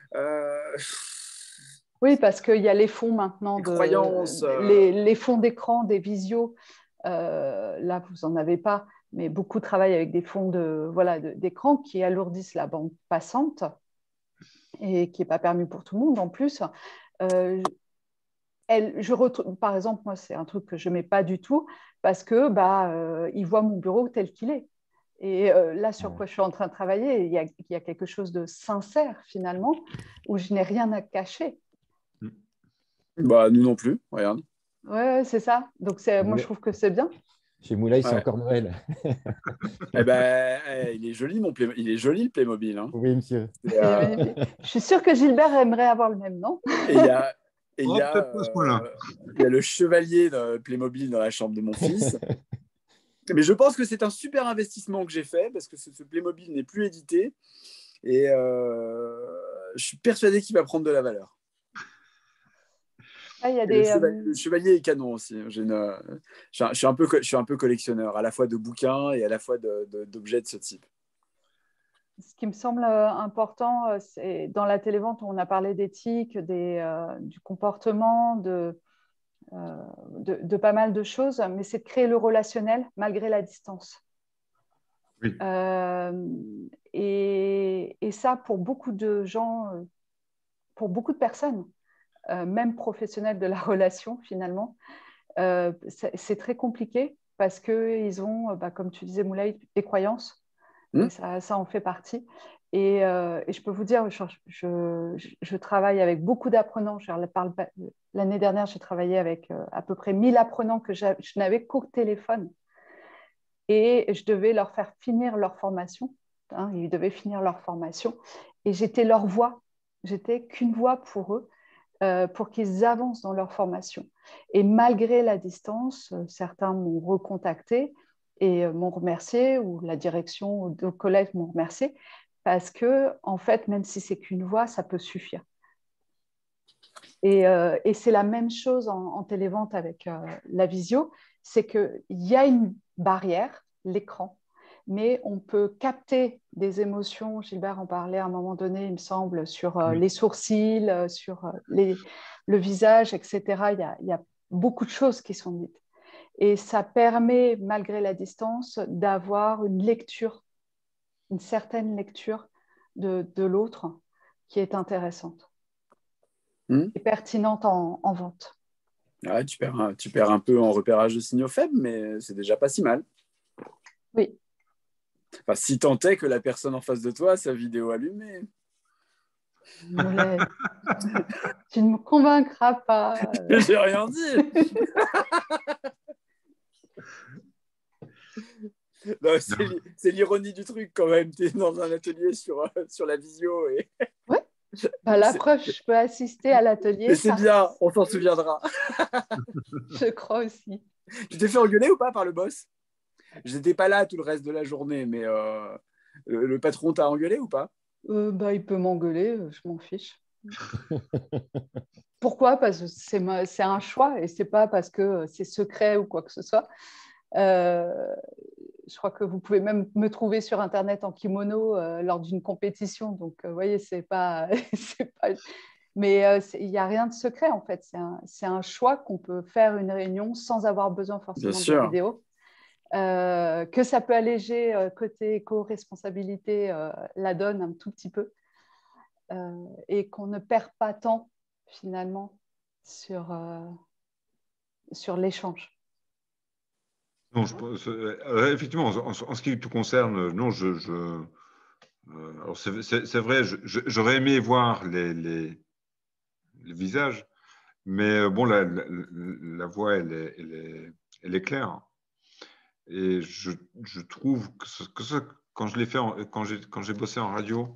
Oui, parce qu'il y a les fonds maintenant, les fonds d'écran, des visios. Là, vous n'en avez pas, mais beaucoup travaillent avec des fonds d'écran qui alourdissent la bande passante et qui n'est pas permis pour tout le monde en plus. Par exemple, moi, c'est un truc que je ne mets pas du tout parce que il voit mon bureau tel qu'il est. Et là, sur quoi je suis en train de travailler, il y a quelque chose de sincère finalement, où je n'ai rien à cacher. Nous non plus, regarde. Ouais, c'est ça. Donc, moi, je trouve que c'est bien. Chez Moulay, c'est encore Noël. Il est joli, il est joli le Playmobil. Hein. Oui, monsieur. Je suis sûre que Gilbert aimerait avoir le même, non? Et il y a le chevalier de Playmobil dans la chambre de mon fils. Mais je pense que c'est un super investissement que j'ai fait parce que ce Playmobil n'est plus édité et je suis persuadé qu'il va prendre de la valeur. Le chevalier est canon aussi. Je suis un peu collectionneur, à la fois de bouquins et à la fois d'objets de ce type. Ce qui me semble important, c'est dans la télévente où on a parlé d'éthique, du comportement, de pas mal de choses, mais c'est de créer le relationnel malgré la distance. Oui. Et ça, pour beaucoup de gens, pour beaucoup de personnes, même professionnels de la relation finalement, c'est très compliqué parce qu'ils ont, comme tu disais Moulay, des croyances. Et ça en fait partie. Et je peux vous dire, je travaille avec beaucoup d'apprenants. L'année dernière, j'ai travaillé avec à peu près 1000 apprenants que je n'avais qu'au téléphone. Et je devais leur faire finir leur formation hein, ils devaient finir leur formation. Et j'étais leur voix. J'étais qu'une voix pour eux, pour qu'ils avancent dans leur formation. Et malgré la distance, certains m'ont recontacté et m'ont remercié, ou la direction ou d'autres collègues m'ont remercié, parce que, en fait, même si c'est qu'une voix, ça peut suffire. Et c'est la même chose en télévente avec la visio, c'est qu'il y a une barrière, l'écran, mais on peut capter des émotions. Gilbert en parlait à un moment donné, il me semble, sur les sourcils, sur le visage, etc. Il y a beaucoup de choses qui sont dites. Et ça permet, malgré la distance, d'avoir une lecture, une certaine lecture de l'autre qui est intéressante et pertinente en vente. Ouais, tu perds un peu en repérage de signaux faibles, mais c'est déjà pas si mal. Oui. Enfin, si tant est que la personne en face de toi a sa vidéo allumée. Moulay, tu ne me convaincras pas. J'ai rien dit. Non, c'est l'ironie du truc quand même. Tu es dans un atelier sur la visio. Et... Ouais. Bah, la preuve, je peux assister à l'atelier. Mais c'est bien, on s'en souviendra. Je crois aussi. Tu t'es fait engueuler ou pas par le boss? J'étais pas là tout le reste de la journée, mais le patron t'a engueulé ou pas? Bah, il peut m'engueuler, je m'en fiche. Pourquoi? Parce que c'est un choix et c'est pas parce que c'est secret ou quoi que ce soit. Je crois que vous pouvez même me trouver sur Internet en kimono lors d'une compétition. Donc, vous voyez, c'est pas... Mais il n'y a rien de secret, en fait. C'est un choix qu'on peut faire une réunion sans avoir besoin forcément de vidéo. Que ça peut alléger côté éco-responsabilité la donne un tout petit peu. Et qu'on ne perd pas tant, finalement, sur l'échange. Non, effectivement, en ce qui te concerne, non, alors c'est vrai, j'aurais aimé voir les visages, mais bon, la voix, elle est claire. Et je trouve que quand je l'ai fait, quand j'ai bossé en radio,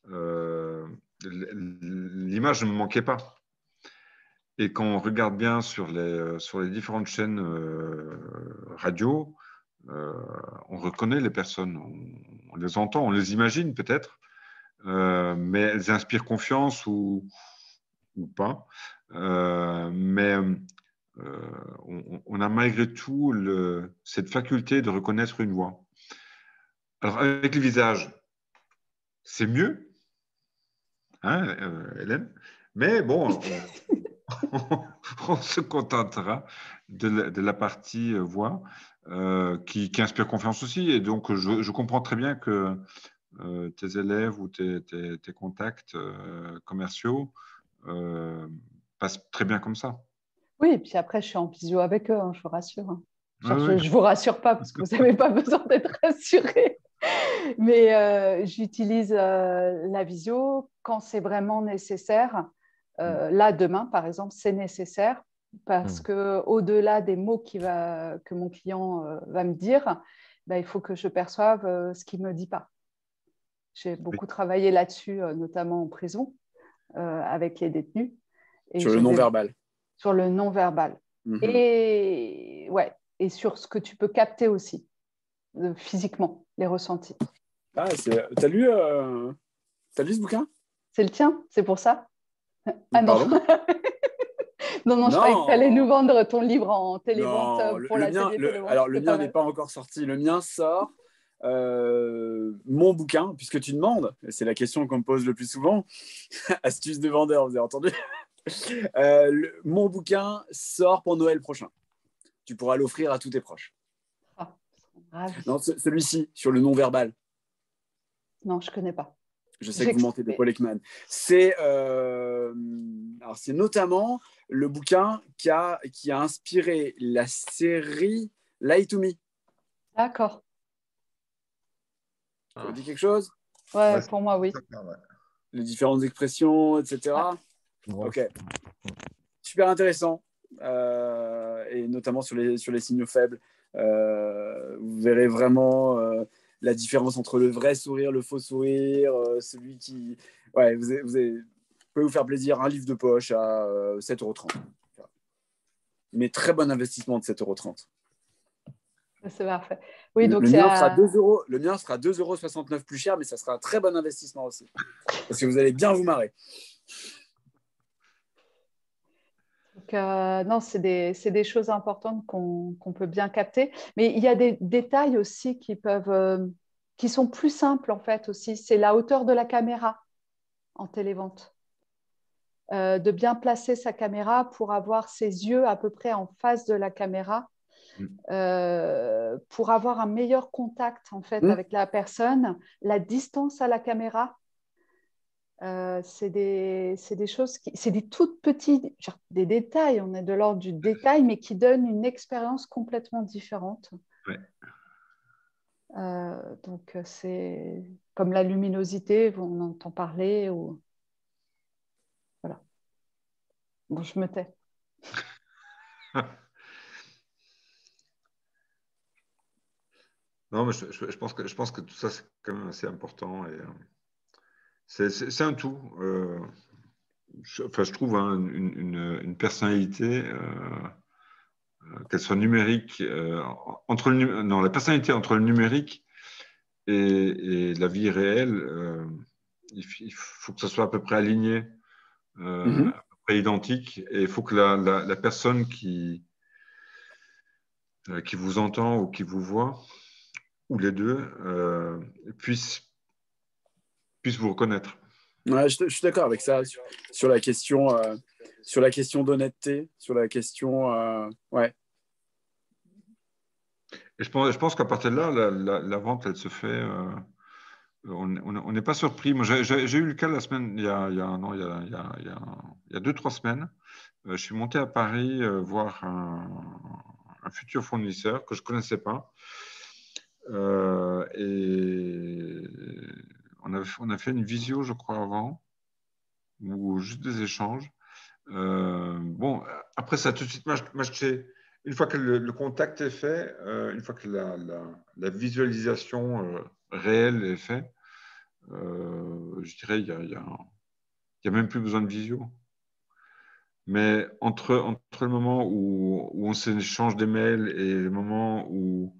l'image ne me manquait pas. Et quand on regarde bien sur les différentes chaînes radio, on reconnaît les personnes, on les entend, on les imagine peut-être, mais elles inspirent confiance ou pas. Mais on a malgré tout cette faculté de reconnaître une voix. Alors avec le visage, c'est mieux, hein, Hélène, mais bon, on se contentera de la partie voix qui inspire confiance aussi. Et donc, je comprends très bien que tes élèves ou tes contacts commerciaux passent très bien comme ça. Oui, et puis après, je suis en visio avec eux, hein, je vous rassure. Hein. Genre, Oui. je ne vous rassure pas parce que vous n'avez pas besoin d'être rassuré. Mais j'utilise la visio quand c'est vraiment nécessaire. Là, demain, par exemple, c'est nécessaire parce qu'au-delà des mots que mon client va me dire, bah, il faut que je perçoive ce qu'il ne me dit pas. J'ai beaucoup travaillé là-dessus, notamment en prison, avec les détenus. Et sur le non-verbal. Sur le non-verbal. Et sur ce que tu peux capter aussi, physiquement, les ressentis. Ah, t'as lu ce bouquin? C'est le tien, c'est pour ça? Ah non. non, je croyais que tu allais nous vendre ton livre en télévente pour l'atelier télévente. Alors, le mien n'est pas encore sorti. Le mien sort. Mon bouquin, puisque tu demandes, c'est la question qu'on me pose le plus souvent. Astuce de vendeur, vous avez entendu? Mon bouquin sort pour Noël prochain. Tu pourras l'offrir à tous tes proches. Non, celui-ci, sur le non-verbal. Non, je ne connais pas. Je sais que vous mentez, de Paul Ekman. C'est notamment le bouquin qui a inspiré la série Lie to Me. D'accord. Ça vous dit quelque chose? Ouais, pour moi, oui. Les différentes expressions, etc. Ok. Super intéressant. Et notamment sur les signaux faibles. Vous verrez vraiment la différence entre le vrai sourire, le faux sourire, celui qui... Ouais, vous pouvez vous faire plaisir, un livre de poche à 7,30 €. Mais très bon investissement de 7,30 €. C'est parfait. Oui, donc le mien sera 2 euros, le mien sera 2,69 € plus cher, mais ça sera un très bon investissement aussi. Parce que vous allez bien vous marrer. Donc, non, c'est des choses importantes qu'on peut bien capter. Mais il y a des détails aussi qui sont plus simples en fait aussi. C'est la hauteur de la caméra en télévente. De bien placer sa caméra pour avoir ses yeux à peu près en face de la caméra, pour avoir un meilleur contact en fait avec la personne, la distance à la caméra. C'est des choses c'est des toutes petits, genre des détails, on est de l'ordre du détail, mais qui donnent une expérience complètement différente. Ouais. Donc, c'est comme la luminosité, on entend parler. Voilà. Bon, je me tais. Non, mais je pense que tout ça, c'est quand même assez important. Et, c'est un tout. Je trouve hein, une personnalité, qu'elle soit numérique, non, la personnalité entre le numérique et la vie réelle, il faut que ça soit à peu près aligné, à peu près identique. Et il faut que la personne qui vous entend ou qui vous voit, ou les deux, puisse vous reconnaître. Ouais, je suis d'accord avec ça sur la question d'honnêteté, sur la question ouais. Et je pense qu'à partir de là, la vente, elle se fait. On n'est pas surpris. Moi, j'ai eu le cas la semaine, il y a 2-3 semaines. Je suis monté à Paris voir un futur fournisseur que je ne connaissais pas. Et on a fait une visio, je crois, avant, ou juste des échanges. Bon, après ça, tout de suite matché. Une fois que le contact est fait, une fois que la visualisation réelle est faite, je dirais il y a même plus besoin de visio. Mais entre le moment où on s'échange des mails et le moment où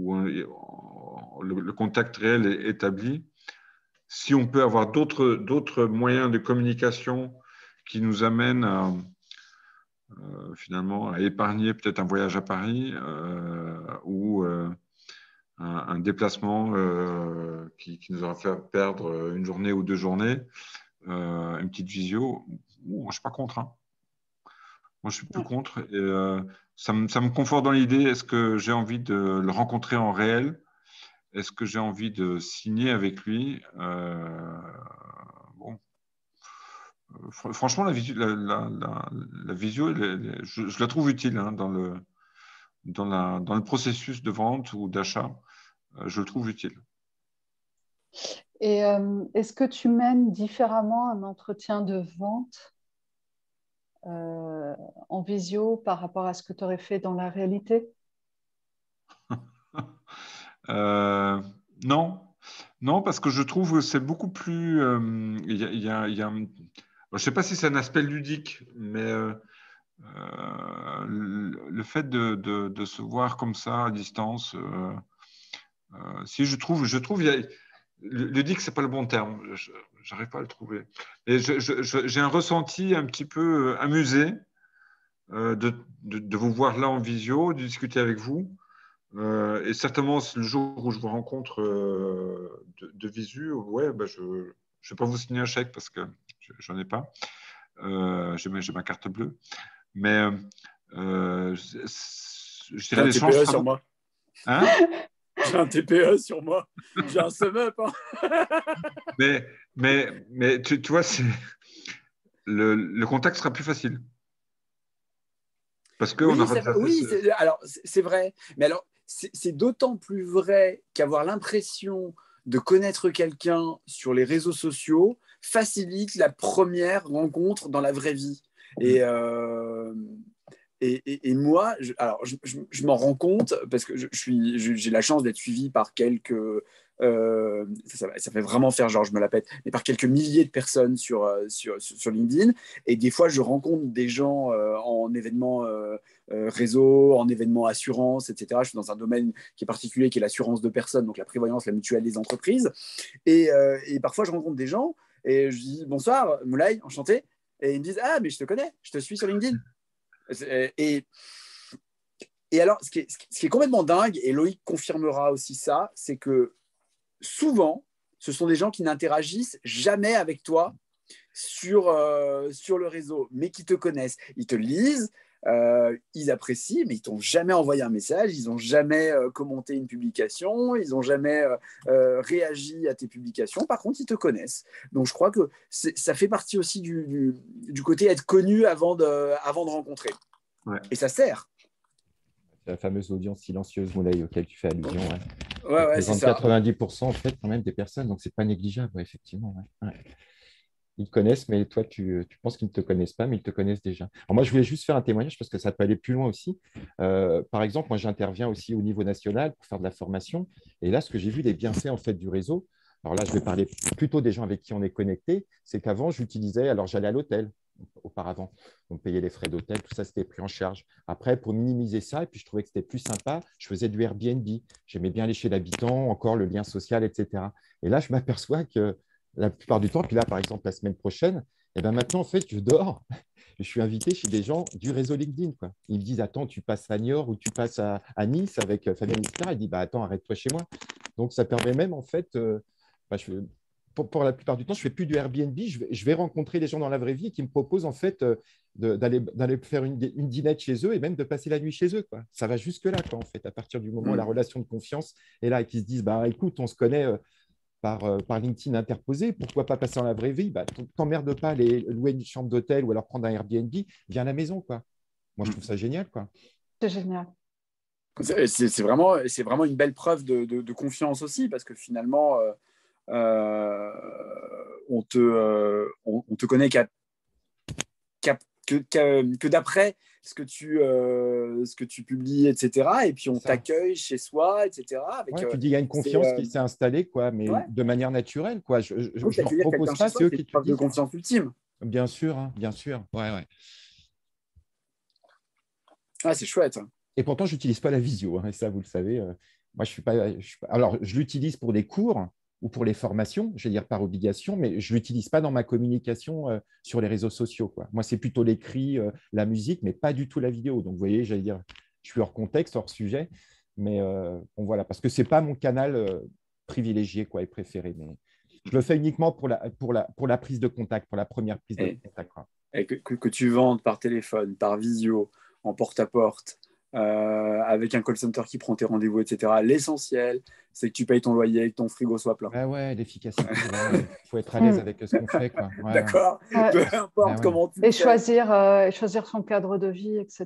le contact réel est établi, si on peut avoir d'autres moyens de communication qui nous amènent finalement à épargner peut-être un voyage à Paris ou un déplacement qui nous aura fait perdre une journée ou 2 journées, une petite visio, moi, je ne suis pas contre. Hein. Moi, je suis plus contre. Et, ça me conforte dans l'idée, est-ce que j'ai envie de le rencontrer en réel? Est-ce que j'ai envie de signer avec lui? Bon. Franchement, la visio, je la trouve utile hein, dans le processus de vente ou d'achat. Je le trouve utile. Et est-ce que tu mènes différemment un entretien de vente en visio par rapport à ce que tu aurais fait dans la réalité? Non. Non, parce que je trouve que c'est beaucoup plus... je ne sais pas si c'est un aspect ludique, mais le fait de se voir comme ça à distance, si je trouve, ludique, c'est pas le bon terme, j'arrive pas à le trouver. Et j'ai un ressenti un petit peu amusé de vous voir là en visio, de discuter avec vous. Et certainement, le jour où je vous rencontre de visu, ouais, bah, je ne vais pas vous signer un chèque parce que je n'en ai pas. J'ai ma carte bleue. Mais je dirais l'échange TPE sera... sur moi. Hein? J'ai un TPE sur moi. J'ai un sum-up. Hein. mais tu vois, le contact sera plus facile. Parce qu'on aura... alors c'est vrai. Mais alors, c'est d'autant plus vrai qu'avoir l'impression de connaître quelqu'un sur les réseaux sociaux facilite la première rencontre dans la vraie vie. Et moi, je m'en rends compte parce que j'ai la chance d'être suivi par quelques ça fait vraiment faire genre je me la pète, mais par quelques milliers de personnes sur LinkedIn. Et des fois, je rencontre des gens en événements réseau, en événements assurance, etc. Je suis dans un domaine qui est particulier, qui est l'assurance de personnes, donc la prévoyance, la mutuelle des entreprises. Et parfois, je rencontre des gens et je dis bonsoir, Moulay, enchanté. Et ils me disent ah, mais je te connais, je te suis sur LinkedIn. Et alors, ce qui est complètement dingue, et Loïc confirmera aussi ça, c'est que souvent, ce sont des gens qui n'interagissent jamais avec toi sur le réseau, mais qui te connaissent. Ils te lisent, ils apprécient, mais ils t'ont jamais envoyé un message, ils n'ont jamais commenté une publication, ils n'ont jamais réagi à tes publications. Par contre, ils te connaissent. Donc, je crois que ça fait partie aussi du côté être connu avant de rencontrer. Ouais. Et ça sert. C'est la fameuse audience silencieuse, Moulay, auquel tu fais allusion. Ouais, c'est ça. 90% en fait, quand même, des personnes, donc c'est pas négligeable, effectivement. Ouais. Ils te connaissent, mais toi, tu penses qu'ils ne te connaissent pas, mais ils te connaissent déjà. Alors moi, je voulais juste faire un témoignage parce que ça peut aller plus loin aussi. Par exemple, moi, j'interviens aussi au niveau national pour faire de la formation. Et là, ce que j'ai vu des bienfaits en fait du réseau, alors là, je vais parler plutôt des gens avec qui on est connecté, c'est qu'avant, j'utilisais, alors j'allais à l'hôtel auparavant. On me payait les frais d'hôtel, tout ça, c'était pris en charge. Après, pour minimiser ça, et puis je trouvais que c'était plus sympa, je faisais du Airbnb. J'aimais bien aller chez l'habitant, encore le lien social, etc. Et là, je m'aperçois que la plupart du temps, puis là, par exemple, la semaine prochaine, et ben maintenant, en fait, je dors. Je suis invité chez des gens du réseau LinkedIn, quoi. Ils me disent, attends, tu passes à Niort ou tu passes à Nice avec Fabien, etc. Il dit, bah, attends, arrête-toi chez moi. Donc, ça permet même, en fait, pour la plupart du temps, je ne fais plus du Airbnb. Je vais rencontrer des gens dans la vraie vie qui me proposent, en fait, d'aller faire une dînette chez eux et même de passer la nuit chez eux, quoi. Ça va jusque-là, quoi, en fait, à partir du moment où la relation de confiance est là et qu'ils se disent, bah, écoute, on se connaît par LinkedIn interposé, pourquoi pas passer dans la vraie vie, bah, t'emmerdes pas à aller louer une chambre d'hôtel ou alors prendre un Airbnb, viens à la maison, quoi. Moi, je trouve ça génial, quoi. C'est génial. C'est vraiment une belle preuve de confiance aussi, parce que finalement, on te connaît que d'après ce que tu publies, etc. Et puis on t'accueille chez soi, etc. Tu dis il y a une confiance qui s'est installée, quoi, mais de manière naturelle, quoi. Je ne leur propose pas, c'est eux qui te disent. De confiance ultime. Bien sûr, hein, bien sûr. Ouais. Ah, c'est chouette. Et pourtant, je n'utilise pas la visio, hein, et ça, vous le savez. Moi, je suis pas. Alors, je l'utilise pour les cours ou pour les formations, je vais dire par obligation, mais je ne l'utilise pas dans ma communication sur les réseaux sociaux, quoi. Moi, c'est plutôt l'écrit, la musique, mais pas du tout la vidéo. Donc, vous voyez, j'allais dire, je suis hors contexte, hors sujet, mais bon, voilà, parce que ce n'est pas mon canal privilégié, quoi, et préféré. Mais je le fais uniquement pour la prise de contact, pour la première prise de contact, quoi. Et que tu vendes par téléphone, par visio, en porte-à-porte, avec un call center qui prend tes rendez-vous, etc. L'essentiel, c'est que tu payes ton loyer et que ton frigo soit plein. L'efficacité. Il faut être à l'aise avec ce qu'on fait, quoi. D'accord. Peu importe comment tu et choisir son cadre de vie, etc.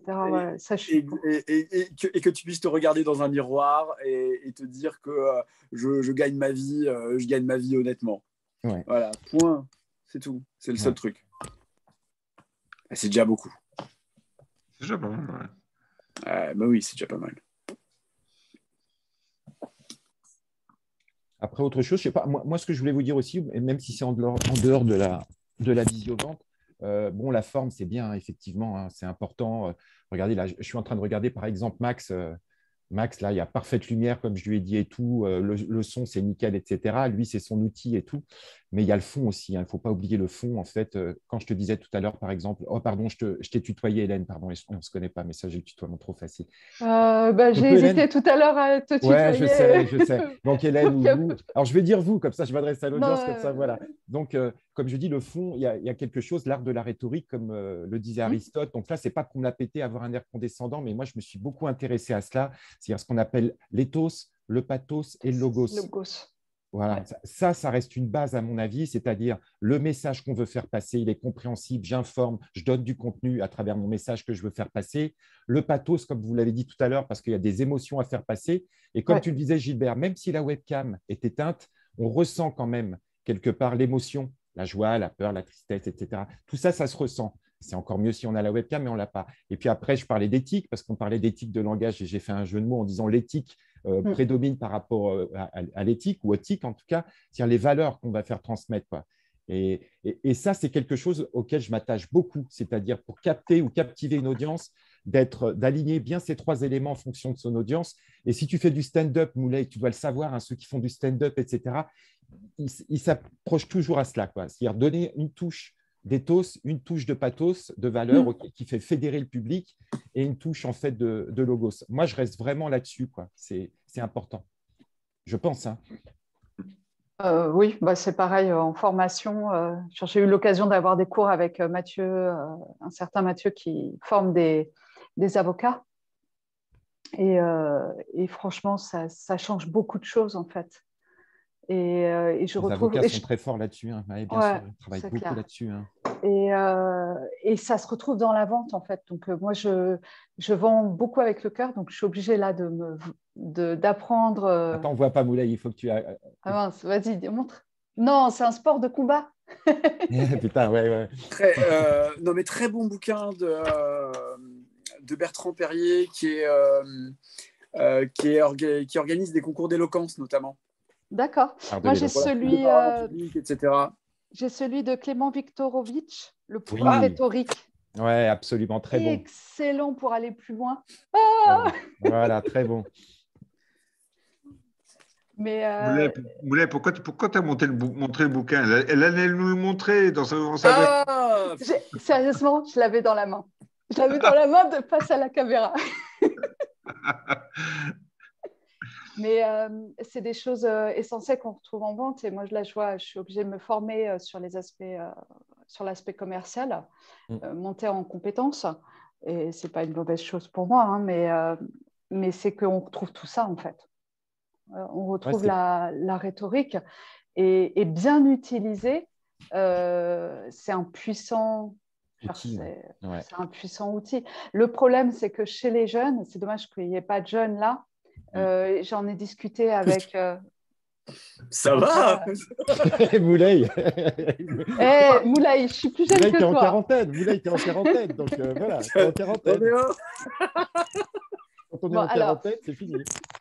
Et que tu puisses te regarder dans un miroir et te dire que je gagne ma vie honnêtement. Ouais. Voilà, point. C'est tout. C'est le seul truc. Et c'est déjà beaucoup. C'est déjà pas mal, bah oui, c'est déjà pas mal. Après, autre chose, je sais pas, moi, ce que je voulais vous dire aussi, même si c'est en dehors de la visio-vente, bon, la forme, c'est bien, effectivement, hein, c'est important. Regardez, là, je suis en train de regarder, par exemple, Max, là, il y a parfaite lumière, comme je lui ai dit et tout. Le son, c'est nickel, etc. Lui, c'est son outil et tout. Mais il y a le fond aussi. Il ne faut pas oublier le fond. En fait, quand je te disais tout à l'heure, par exemple, oh, pardon, je t'ai tutoyé, Hélène, pardon, on ne se connaît pas, mais ça, j'ai le tutoiement trop facile. J'ai hésité tout à l'heure à te tutoyer. Ouais, je sais. Donc, Hélène ou vous. Alors, je vais dire vous, comme ça, je m'adresse à l'audience, comme ça, voilà. Donc, comme je dis, le fond, il y a quelque chose, l'art de la rhétorique, comme le disait Aristote. Donc là, ce n'est pas pour me la péter, avoir un air condescendant, mais moi, je me suis beaucoup intéressé à cela. C'est-à-dire ce qu'on appelle l'éthos, le pathos et le logos. Voilà, ouais. Ça reste une base à mon avis, c'est-à-dire le message qu'on veut faire passer, il est compréhensible, j'informe, je donne du contenu à travers mon message que je veux faire passer. Le pathos, comme vous l'avez dit tout à l'heure, parce qu'il y a des émotions à faire passer. Et comme tu le disais, Gilbert, même si la webcam est éteinte, on ressent quand même quelque part l'émotion, la joie, la peur, la tristesse, etc. Tout ça, ça se ressent. C'est encore mieux si on a la webcam, mais on ne l'a pas. Et puis après, je parlais d'éthique, parce qu'on parlait d'éthique de langage, et j'ai fait un jeu de mots en disant l'éthique prédomine par rapport à l'éthique ou éthique en tout cas, c'est-à-dire les valeurs qu'on va faire transmettre, quoi. Et ça, c'est quelque chose auquel je m'attache beaucoup, c'est-à-dire pour capter ou captiver une audience, d'aligner bien ces 3 éléments en fonction de son audience. Et si tu fais du stand-up, Moulay, tu dois le savoir, hein, ceux qui font du stand-up, etc., ils s'approchent toujours à cela, quoi. C'est-à-dire donner une touche d'éthos, une touche de pathos, de valeur qui fait fédérer le public et une touche en fait de logos. Moi, je reste vraiment là-dessus, quoi. C'est important, je pense, hein. Oui, bah, c'est pareil en formation. J'ai eu l'occasion d'avoir des cours avec Mathieu, un certain Mathieu qui forme des avocats. Et franchement, ça change beaucoup de choses en fait. Et je Les retrouve. avocats sont très forts là-dessus, hein. Ouais, bien sûr, ils travaillent beaucoup là-dessus, hein. Et ça se retrouve dans la vente en fait. Donc moi, je vends beaucoup avec le cœur, donc je suis obligée là d'apprendre. Attends, on ne voit pas Moulay, il faut que tu… Ah mince, vas-y, montre. Non, c'est un sport de combat. Putain, ouais. Non, mais très bon bouquin de Bertrand Perrier qui organise des concours d'éloquence notamment. D'accord. Moi, j'ai celui, etc. J'ai celui de Clément Viktorovitch, Le pouvoir rhétorique. Oui, absolument, très bon. Excellent pour aller plus loin. Voilà, très bon. Mais Moulay, pourquoi tu as montré le bouquin? Elle allait nous le montrer dans sa… Sérieusement, je l'avais dans la main. Je l'avais dans la main face à la caméra. Mais c'est des choses essentielles qu'on retrouve en vente. Et moi, je suis obligée de me former sur l'aspect commercial, monter en compétences. Et ce n'est pas une mauvaise chose pour moi, hein, mais c'est qu'on retrouve tout ça, en fait. On retrouve la rhétorique. Et bien utilisée, c'est un puissant outil. C'est un puissant outil. Le problème, c'est que chez les jeunes, c'est dommage qu'il n'y ait pas de jeunes là. J'en ai discuté avec. Ça va Moulay. Moulay, je suis plus jeune que toi. Moulay, tu es en quarantaine. Donc voilà, tu es en quarantaine. Quand on est en quarantaine, c'est fini.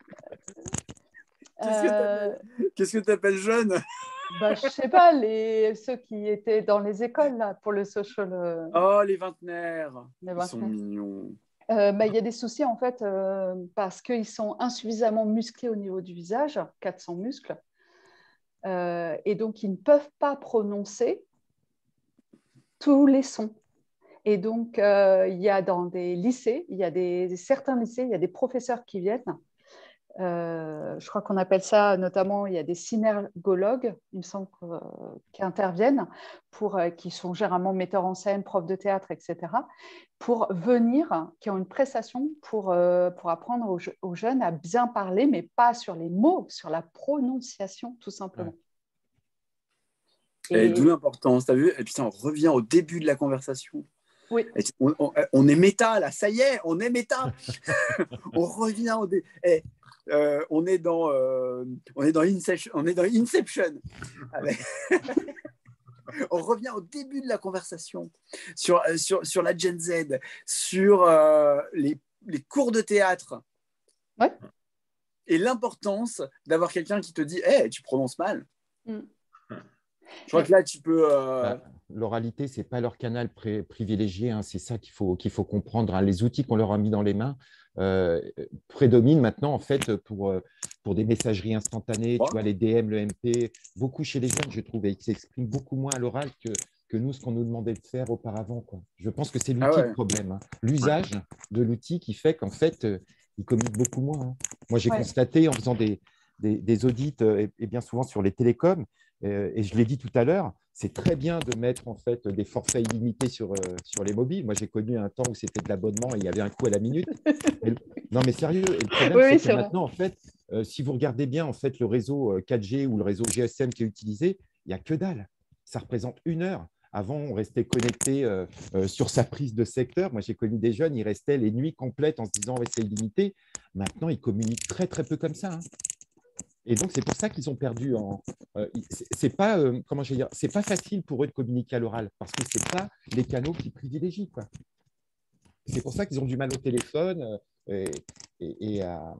Qu'est-ce que tu appelles jeune? Je ne sais pas, ceux qui étaient dans les écoles là, pour le social. Oh, les vingtenaires. Ils sont mignons. Il y a des soucis en fait parce qu'ils sont insuffisamment musclés au niveau du visage, 400 muscles, et donc ils ne peuvent pas prononcer tous les sons. Et donc il y a dans des lycées, il y a certains lycées, il y a des professeurs qui viennent. Je crois qu'on appelle ça notamment, il y a des synergologues, il me semble, qui interviennent, qui sont généralement metteurs en scène, profs de théâtre, etc., pour venir, qui ont une prestation pour apprendre aux jeunes à bien parler, mais pas sur les mots, sur la prononciation, tout simplement. Et d'où l'importance, tu as vu? Et puis on revient au début de la conversation. Oui. On est méta, là, ça y est, on est méta. On revient au début. On est dans Inception. On revient au début de la conversation sur la Gen Z, sur les cours de théâtre. Ouais. Et l'importance d'avoir quelqu'un qui te dit hey, tu prononces mal. Je crois que là, tu peux… L'oralité, ce n'est pas leur canal privilégié, hein. C'est ça qu'il faut comprendre, hein. Les outils qu'on leur a mis dans les mains prédominent maintenant en fait pour des messageries instantanées, tu vois, les DM, le MP, beaucoup chez les jeunes, je trouve, et ils s'expriment beaucoup moins à l'oral que nous, ce qu'on nous demandait de faire auparavant, quoi. Je pense que c'est l'outil le problème, hein. L'usage de l'outil qui fait qu'en fait, ils communiquent beaucoup moins, hein. Moi, j'ai constaté en faisant des audits et bien souvent sur les télécoms, et je l'ai dit tout à l'heure, c'est très bien de mettre en fait des forfaits illimités sur les mobiles. Moi, j'ai connu un temps où c'était de l'abonnement et il y avait un coût à la minute. Non, mais sérieux. Et le problème, c'est que maintenant, en fait, si vous regardez bien en fait le réseau 4G ou le réseau GSM qui est utilisé, il n'y a que dalle. Ça représente 1 heure. Avant, on restait connecté sur sa prise de secteur. Moi, j'ai connu des jeunes, ils restaient les nuits complètes en se disant c'est illimité. Maintenant, ils communiquent très, très peu comme ça, hein. Et donc, c'est pour ça qu'ils ont perdu. C'est pas, comment je vais dire, c'est pas facile pour eux de communiquer à l'oral parce que ce n'est pas les canaux qu'ils privilégient, quoi. C'est pour ça qu'ils ont du mal au téléphone et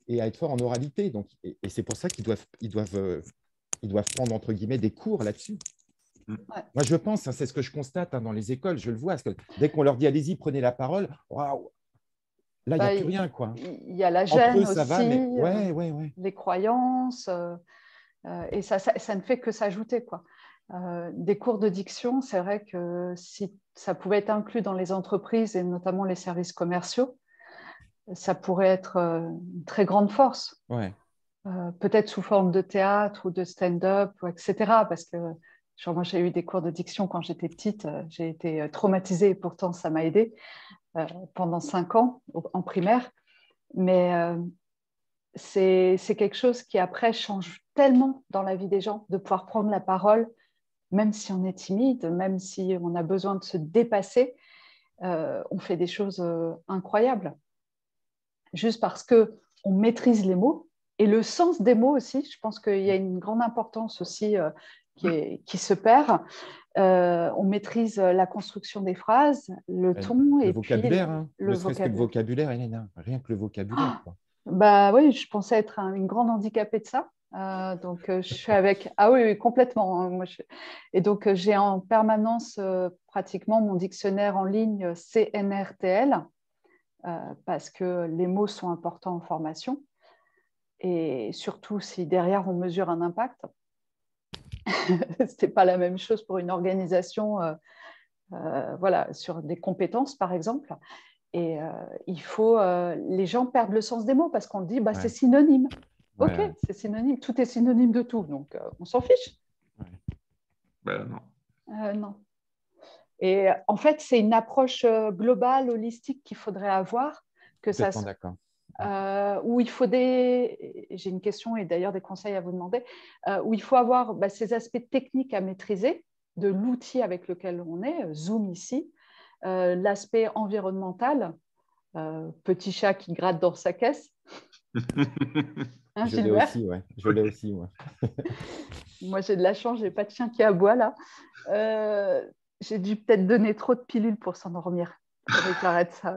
et à être forts en oralité. Donc, et c'est pour ça qu'ils doivent prendre, entre guillemets, des cours là-dessus. Ouais. Moi, je pense, c'est ce que je constate dans les écoles, je le vois, parce que dès qu'on leur dit allez-y, prenez la parole, waouh, là, il n'y a plus rien, quoi. Il y a la Entre gêne eux, ça aussi, va, mais ouais. les croyances, et ça ne fait que s'ajouter, quoi. Des cours de diction, c'est vrai que si ça pouvait être inclus dans les entreprises et notamment les services commerciaux, ça pourrait être une très grande force. Ouais. Peut-être sous forme de théâtre ou de stand-up, etc. Parce que moi, j'ai eu des cours de diction quand j'étais petite. J'ai été traumatisée et pourtant, ça m'a aidée pendant 5 ans en primaire. Mais c'est quelque chose qui, après, change tellement dans la vie des gens de pouvoir prendre la parole, même si on est timide, même si on a besoin de se dépasser. On fait des choses incroyables. Juste parce qu'on maîtrise les mots et le sens des mots aussi. Je pense qu'il y a une grande importance aussi qui se perd. On maîtrise la construction des phrases, le ton Le et vocabulaire, puis hein. le Ne serait-ce que le vocabulaire. vocabulaire, Elena. Rien que le vocabulaire, quoi. Bah oui, je pensais être une grande handicapée de ça. Donc, je suis avec. Ah oui, oui, complètement, hein. Et donc, j'ai en permanence pratiquement mon dictionnaire en ligne CNRTL parce que les mots sont importants en formation et surtout si derrière on mesure un impact. C'était pas la même chose pour une organisation, voilà, sur des compétences par exemple. Et les gens perdent le sens des mots parce qu'on dit, bah, c'est synonyme. Ok, c'est synonyme, tout est synonyme de tout, donc on s'en fiche. Ben non. Non. Et en fait, c'est une approche globale, holistique qu'il faudrait avoir, D'accord. où il faut j'ai une question et d'ailleurs des conseils à vous demander, où il faut avoir ces aspects techniques à maîtriser de l'outil avec lequel on est, Zoom ici, l'aspect environnemental, petit chat qui gratte dans sa caisse. Hein, Je l'ai Gilbert aussi, ouais. Je l'ai aussi, moi. Moi, j'ai de la chance, j'ai pas de chien qui aboie là. J'ai dû peut-être donner trop de pilules pour s'endormir. Il faudrait que j'arrête ça.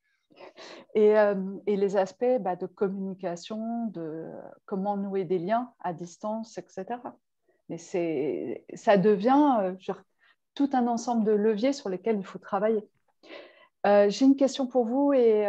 Et les aspects de communication, de comment nouer des liens à distance, etc. Mais ça devient tout un ensemble de leviers sur lesquels il faut travailler. J'ai une question pour vous et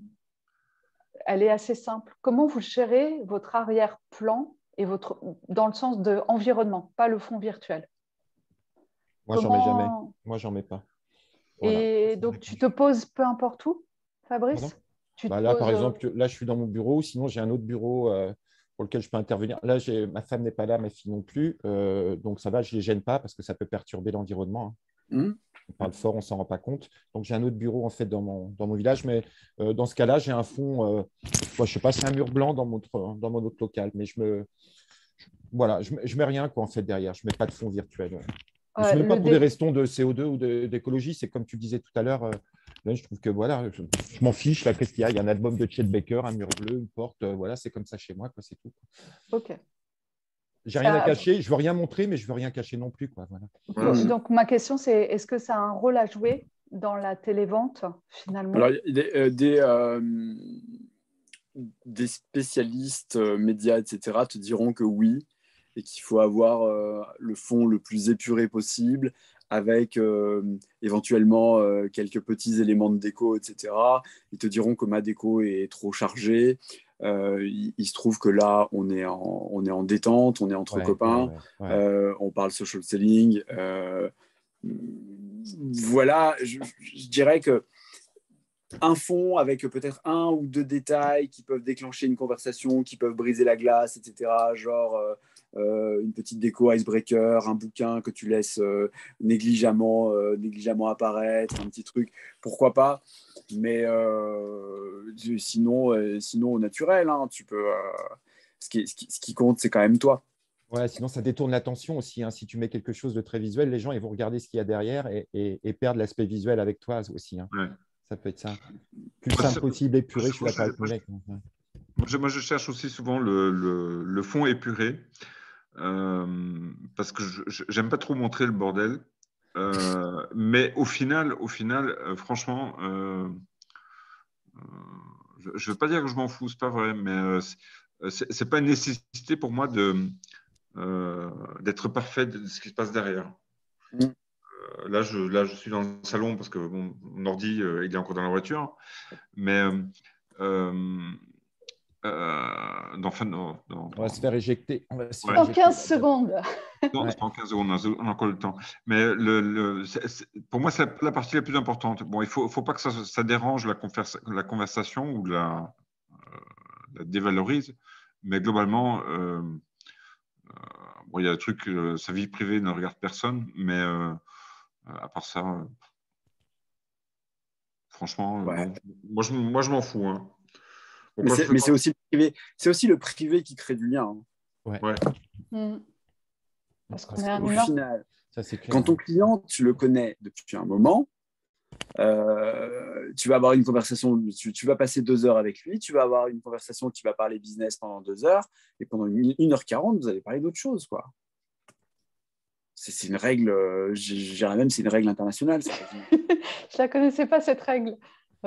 elle est assez simple. Comment vous gérez votre arrière-plan et dans le sens de environnement, pas le fond virtuel? Moi, j'en mets jamais. Moi, j'en mets pas. Voilà. Et donc, tu te poses peu importe où, Fabrice? Là, par exemple, là, je suis dans mon bureau. Sinon, j'ai un autre bureau pour lequel je peux intervenir. Là, ma femme n'est pas là, ma fille non plus. Donc, ça va, je ne les gêne pas parce que ça peut perturber l'environnement, hein. On parle fort, on ne s'en rend pas compte. Donc, j'ai un autre bureau, en fait, dans mon village. Mais dans ce cas-là, j'ai un fond, je ne sais pas, c'est un mur blanc dans mon autre local. Mais je mets rien, quoi, en fait, derrière. Je ne mets pas de fond virtuel. Ce n'est même pas pour des raisons de CO2 ou d'écologie. C'est comme tu disais tout à l'heure, je trouve que voilà, je m'en fiche. Là, qu'est-ce qu'il y a? Il y a un album de Chet Baker, un mur bleu, une porte. Voilà, c'est comme ça chez moi, quoi, c'est tout. Ok. J'ai rien à cacher. Je veux rien montrer, mais je veux rien cacher non plus, quoi. Voilà. Donc, ma question, c'est est-ce que ça a un rôle à jouer dans la télévente, finalement? Alors, des spécialistes médias, etc., te diront que oui, et qu'il faut avoir le fond le plus épuré possible, avec éventuellement quelques petits éléments de déco, etc. Ils te diront que ma déco est trop chargée. Il se trouve que là, on est en détente, on est entre copains, on parle social selling. Voilà, je dirais que un fond avec peut-être 1 ou 2 détails qui peuvent déclencher une conversation, qui peuvent briser la glace, etc. Genre une petite déco icebreaker, un bouquin que tu laisses négligemment apparaître, un petit truc, pourquoi pas. Mais sinon au naturel, hein, tu peux. Ce qui compte, c'est quand même toi. Ouais, sinon, ça détourne l'attention aussi, hein. Si tu mets quelque chose de très visuel, les gens ils vont regarder ce qu'il y a derrière et perdre l'aspect visuel avec toi aussi, hein. Ouais. Ça peut être ça. Plus simple possible, épuré, je suis d'accord avec Moulek. Moi, je cherche aussi souvent le fond épuré parce que j'aime pas trop montrer le bordel. Mais au final franchement, je veux pas dire que je m'en fous, c'est pas vrai, mais c'est pas une nécessité pour moi d'être parfait de ce qui se passe derrière. Là, je suis dans le salon parce que mon ordi, il est encore dans la voiture, mais on va se faire éjecter. En 15 secondes. Non, c'est pas en 15 secondes, on a encore le temps. Mais pour moi, c'est la partie la plus importante. Bon, il faut pas que ça dérange la conversation ou la dévalorise, mais globalement, bon, il y a des trucs, sa vie privée ne regarde personne, mais à part ça, franchement, non. Moi, je m'en fous. Hein. Mais c'est aussi le privé. C'est aussi le privé qui crée du lien. Hein. Ouais. Parce qu'on est un Au humain. final, ça, c'est clair. Quand ton client, tu le connais depuis un moment, tu vas avoir une conversation, tu vas passer 2 heures avec lui, tu vas avoir une conversation, tu vas parler business pendant 2 heures, et pendant 1h40, vous allez parler d'autre chose, quoi. C'est une règle, je dirais même c'est une règle internationale. Ça. Je la connaissais pas, cette règle.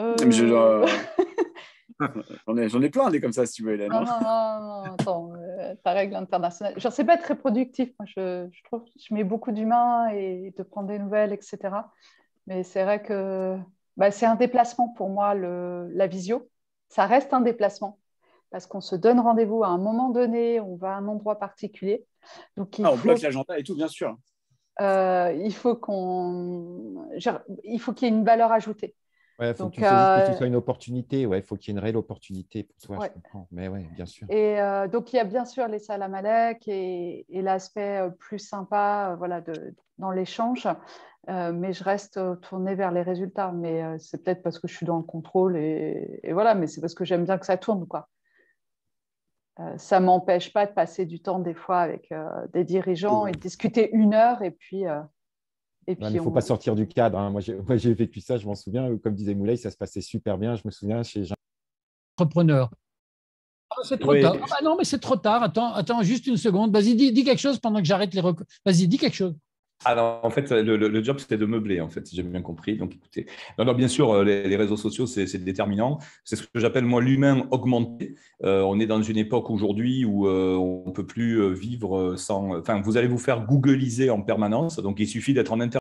J'en ai plein des comme ça, si tu veux, Hélène. Non, attends, ta règle internationale. Genre, c'est pas très productif. Moi, je trouve que je mets beaucoup d'humains et de prendre des nouvelles, etc. Mais c'est vrai que c'est un déplacement pour moi, la visio. Ça reste un déplacement parce qu'on se donne rendez-vous à un moment donné, on va à un endroit particulier. Donc, on bloque l'agenda et tout, bien sûr. Il faut qu'il y ait une valeur ajoutée. Ouais, il faut que ce soit une opportunité. Ouais, il faut qu'il y ait une réelle opportunité pour toi, ouais. Je comprends. Mais oui, bien sûr. Et donc, il y a bien sûr les salles à Malek et l'aspect plus sympa dans l'échange. Mais je reste tournée vers les résultats. Mais c'est peut-être parce que je suis dans le contrôle et voilà, mais c'est parce que j'aime bien que ça tourne, quoi. Ça ne m'empêche pas de passer du temps des fois avec des dirigeants et de discuter 1 heure et puis... il ne faut pas sortir du cadre. Hein. Moi, j'ai vécu ça, je m'en souviens. Comme disait Moulay, ça se passait super bien. Je me souviens chez Jean. Entrepreneur. C'est trop tard. Non, mais c'est trop tard. Attends juste une seconde. Vas-y, dis quelque chose pendant que j'arrête les recours. Vas-y, dis quelque chose. Alors, en fait, le job, c'était de meubler, en fait, si j'ai bien compris. Donc, écoutez, non, bien sûr, les réseaux sociaux, c'est déterminant. C'est ce que j'appelle, moi, l'humain augmenté. On est dans une époque aujourd'hui où on ne peut plus vivre sans… Enfin, vous allez vous faire googliser en permanence. Donc, il suffit d'être en